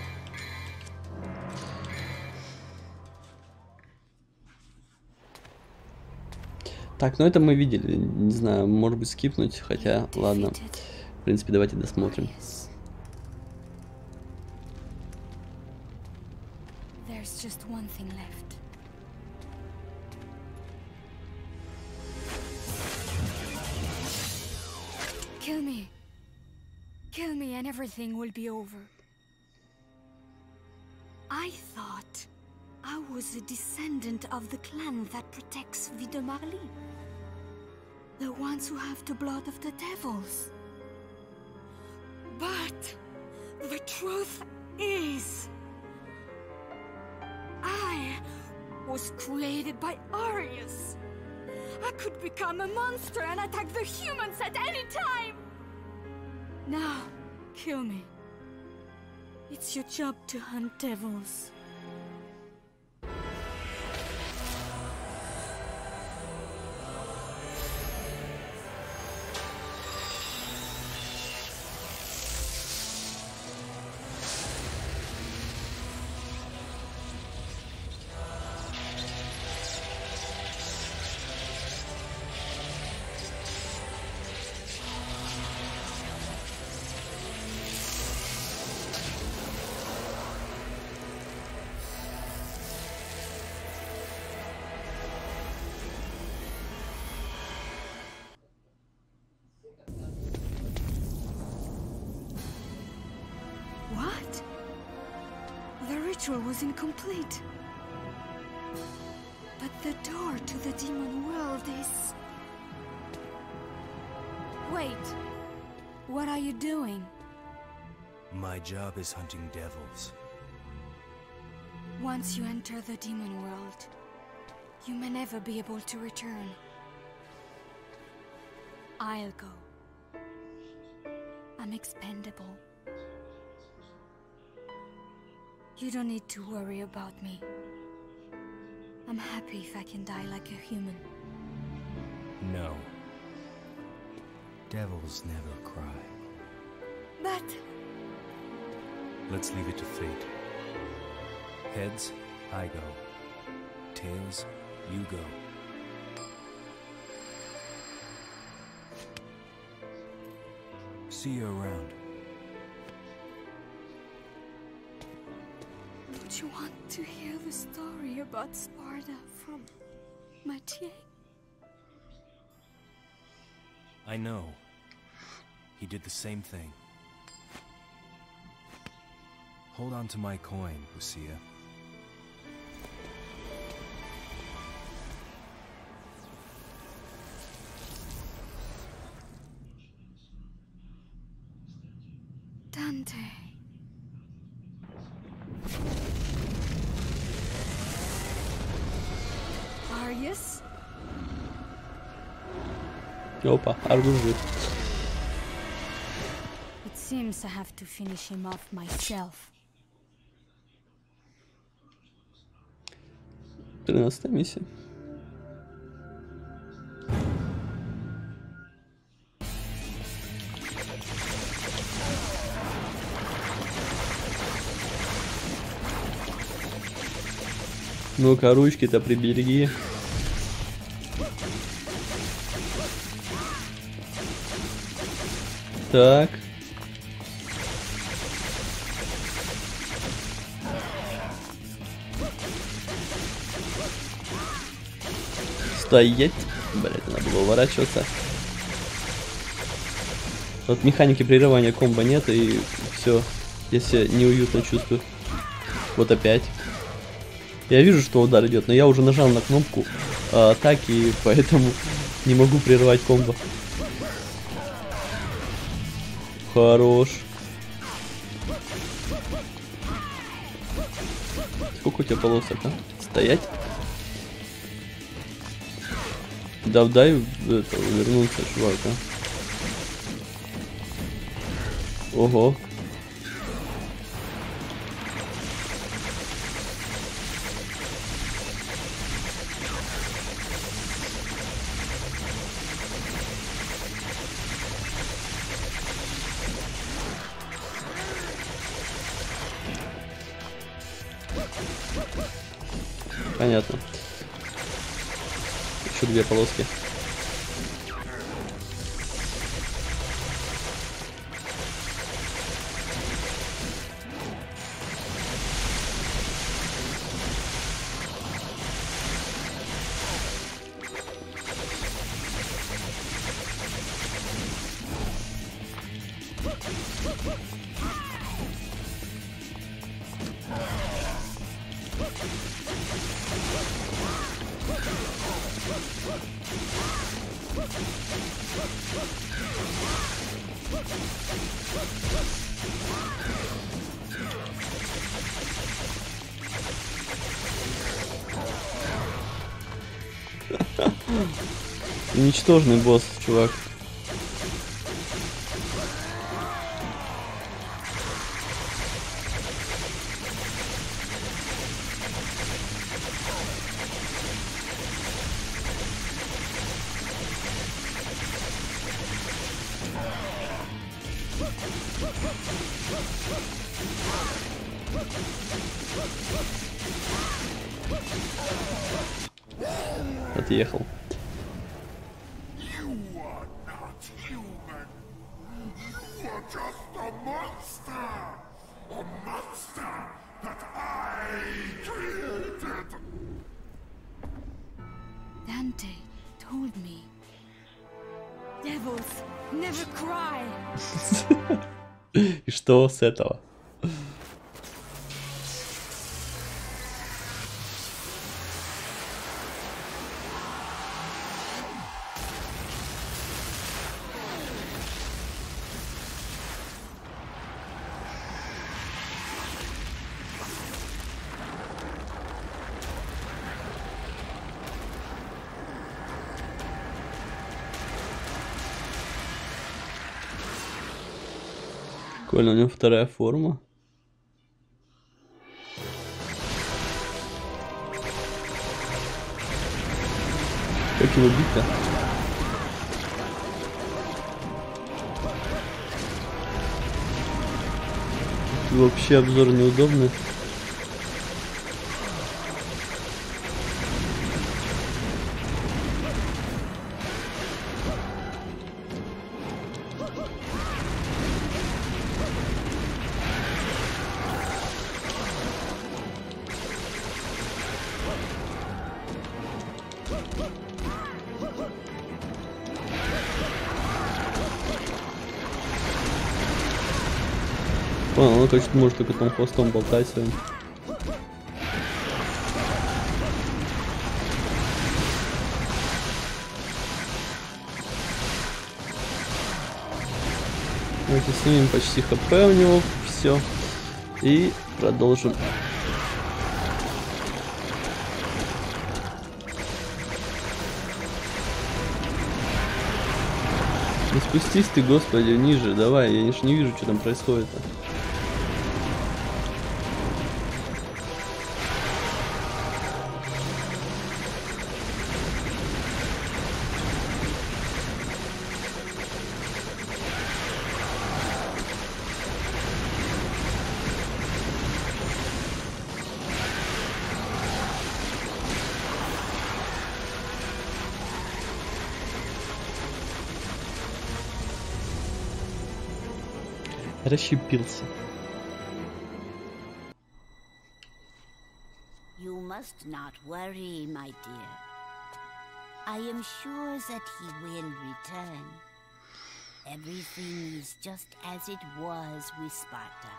Так, ну это мы видели. Не знаю, может быть скипнуть, хотя, ладно. В принципе, давайте досмотрим. There's just one thing left. Kill me and everything will be over. I thought I was a descendant of the clan that protects Vie de Marly. The ones who have the blood of the devils. But the truth is, I was created by Arius. I could become a monster and attack the humans at any time. Now, kill me. It's your job to hunt devils. What? The ritual was incomplete. But the door to the demon world is... Wait. What are you doing? My job is hunting devils. Once you enter the demon world, you may never be able to return. I'll go. I'm expendable. You don't need to worry about me. I'm happy if I can die like a human. No. Devils never cry. But... Let's leave it to fate. Heads, I go. Tails, you go. See you around. Don't you want to hear the story about Sparda from Mathieu? I know. He did the same thing. Hold on to my coin, Lucia. Dante. Arius? Опа, Аргус жив. It seems I have to finish him off myself. 13-я миссия. Ну-ка, ручки-то прибереги. Так. Стоять. Блять, надо было уворачиваться. Вот механики прерывания комбо нет, и все. Я себя неуютно чувствую. Вот опять. Я вижу, что удар идет, но я уже нажал на кнопку атаки, и поэтому не могу прервать комбо. Хорош. Сколько у тебя полосок, а? Стоять. Да, дай это, вернуться, чувак, а. Ого. Понятно. Еще 2 полоски. Ничтожный босс, чувак. Отъехал. Dante told me. Devils never cry. И что с этого? Прикольно, у него 2-я форма. Как его бить-то? Вообще обзор неудобный. Он точно может только там хвостом болтать своим. Давайте снимем почти хп у него, все. И продолжим. Да спустись ты, господи, ниже, давай, я не вижу, что там происходит. Расщепился. You must not worry, my dear. I am sure that he will return. Everything is just as it was with Sparta.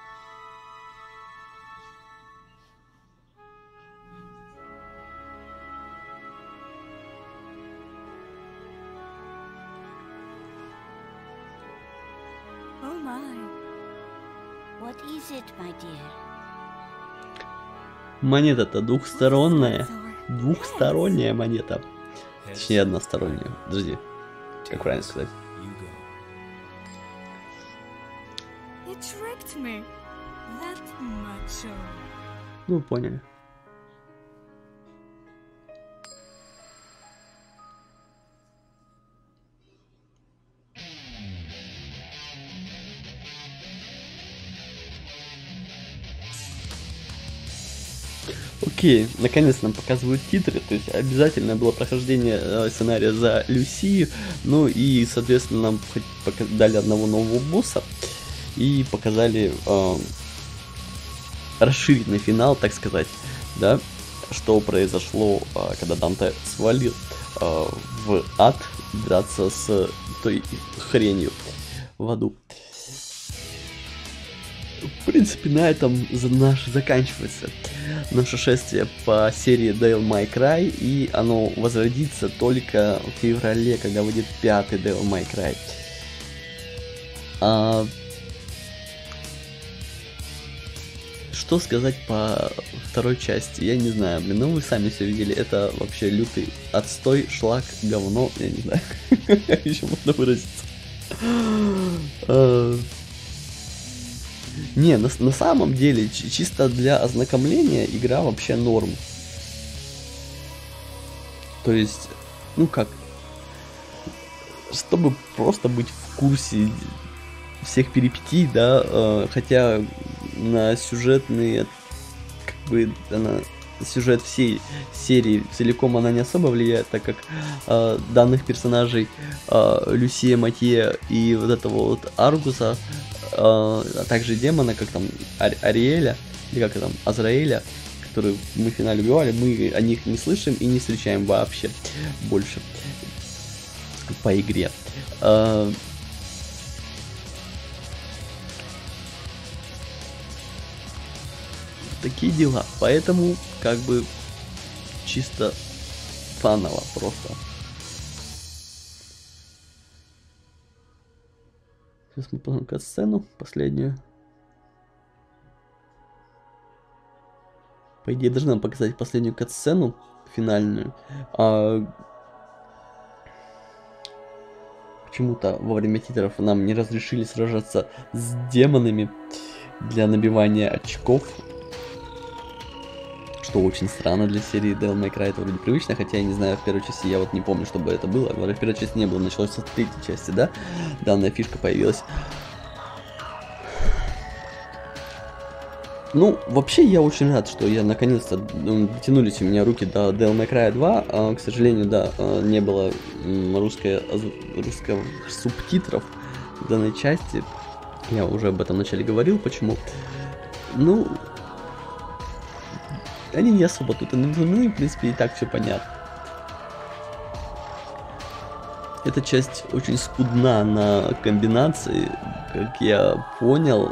Oh my. What is it, my dear? Монета-то двухсторонняя. Двухсторонняя монета. Точнее, односторонняя. Подожди. Как правильно сказать? You go. It tricked me. That macho. Ну, поняли. Окей, наконец нам показывают титры, то есть обязательно было прохождение сценария за Люси, ну и, соответственно, нам дали одного нового босса и показали расширенный финал, так сказать, да, что произошло, когда Данте свалил в ад драться с той хренью в аду. В принципе, на этом заканчивается наше шествие по серии Devil May Cry, и оно возродится только в феврале, когда выйдет 5-й Devil May Cry. Что сказать по второй части, я не знаю, блин, ну вы сами все видели, это вообще лютый отстой, шлак, говно, я не знаю, как еще можно выразиться. Не, на самом деле, чисто для ознакомления игра вообще норм. То есть, ну как, чтобы просто быть в курсе всех перипетий, да, хотя на сюжетные, как бы, сюжет всей серии целиком она не особо влияет, так как данных персонажей Люсия, Матье и вот этого вот Аргуса, а также демона, как там Ариэля, или как там, Азраэля, который мы в финале убивали, мы о них не слышим и не встречаем вообще больше по игре. Такие дела, поэтому как бы чисто фаново просто. Сейчас мы посмотрим кат-сцену последнюю. По идее, должна нам показать последнюю кат-сцену финальную. Почему-то во время титров нам не разрешили сражаться с демонами для набивания очков. Что очень странно для серии Devil May Cry, это вроде привычно, хотя я не знаю, в первой части я вот не помню, чтобы это было. В первой части не было, началось с третьей части, да? Данная фишка появилась. Ну, вообще я очень рад, что я наконец-то дотянулись у меня руки до Devil May Cry 2. К сожалению, да, не было русского субтитров в данной части. Я уже об этом вначале говорил, почему. Ну, они не особо тут нужны, в принципе, и так все понятно. Эта часть очень скудна на комбинации, как я понял.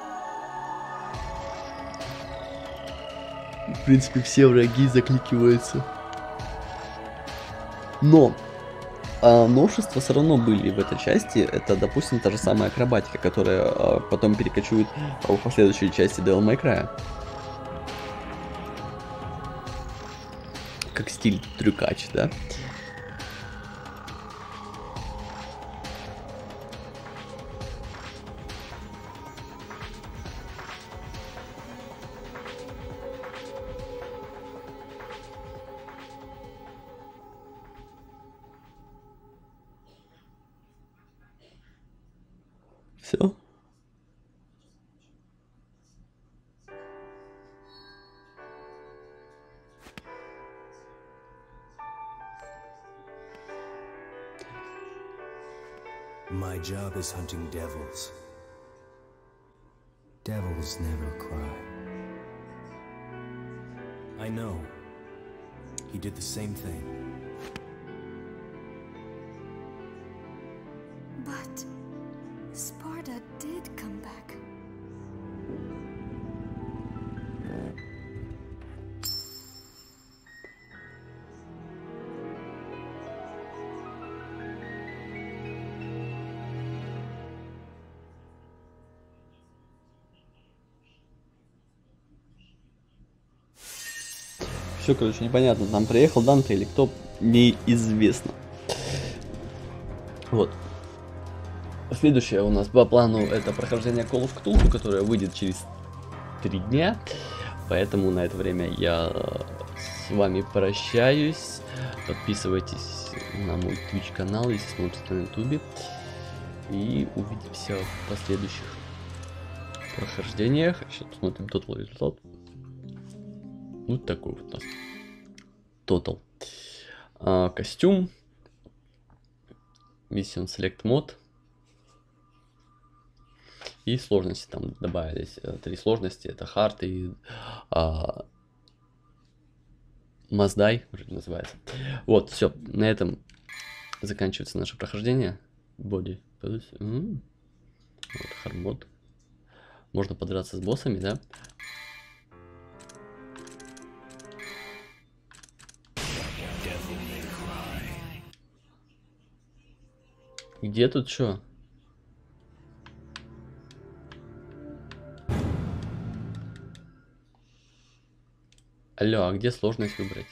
В принципе, все враги закликиваются. Но новшества все равно были в этой части. Это, допустим, та же самая акробатика, которая потом перекочует в последующей части Devil May Cry. Как стиль трюкач, да? Все. My job is hunting devils. Devils never cry. I know. He did the same thing. But Sparda did come back. Все, короче, непонятно, там приехал Данте или кто, неизвестно. Вот. Следующее у нас по плану это прохождение Call of Cthulhu, которое выйдет через 3 дня. Поэтому на это время я с вами прощаюсь. Подписывайтесь на мой Twitch канал, если смотрите на YouTube. И увидимся в последующих прохождениях. Сейчас посмотрим total результат. Вот такой вот у нас total. Костюм. Mission Select Mod. И сложности там добавились. 3 сложности. Это Hard и Маздай вроде называется. Вот, все. На этом заканчивается наше прохождение. Боди. Вот Hard Mod. Можно подраться с боссами, да? Где тут что? Алло, а где сложность выбрать?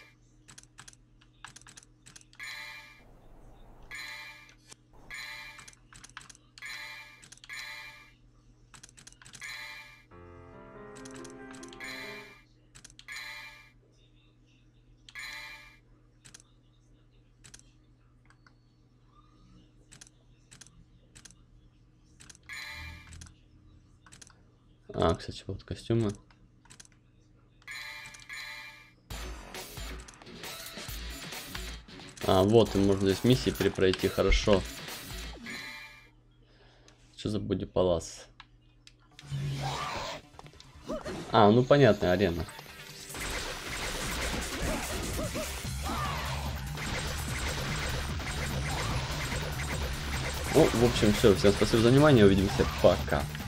Кстати, вот костюмы. Вот, и можно здесь миссии перепройти, хорошо. Что за бодипалас? Ну понятно, арена. Ну, в общем, все. Всем спасибо за внимание. Увидимся. Пока.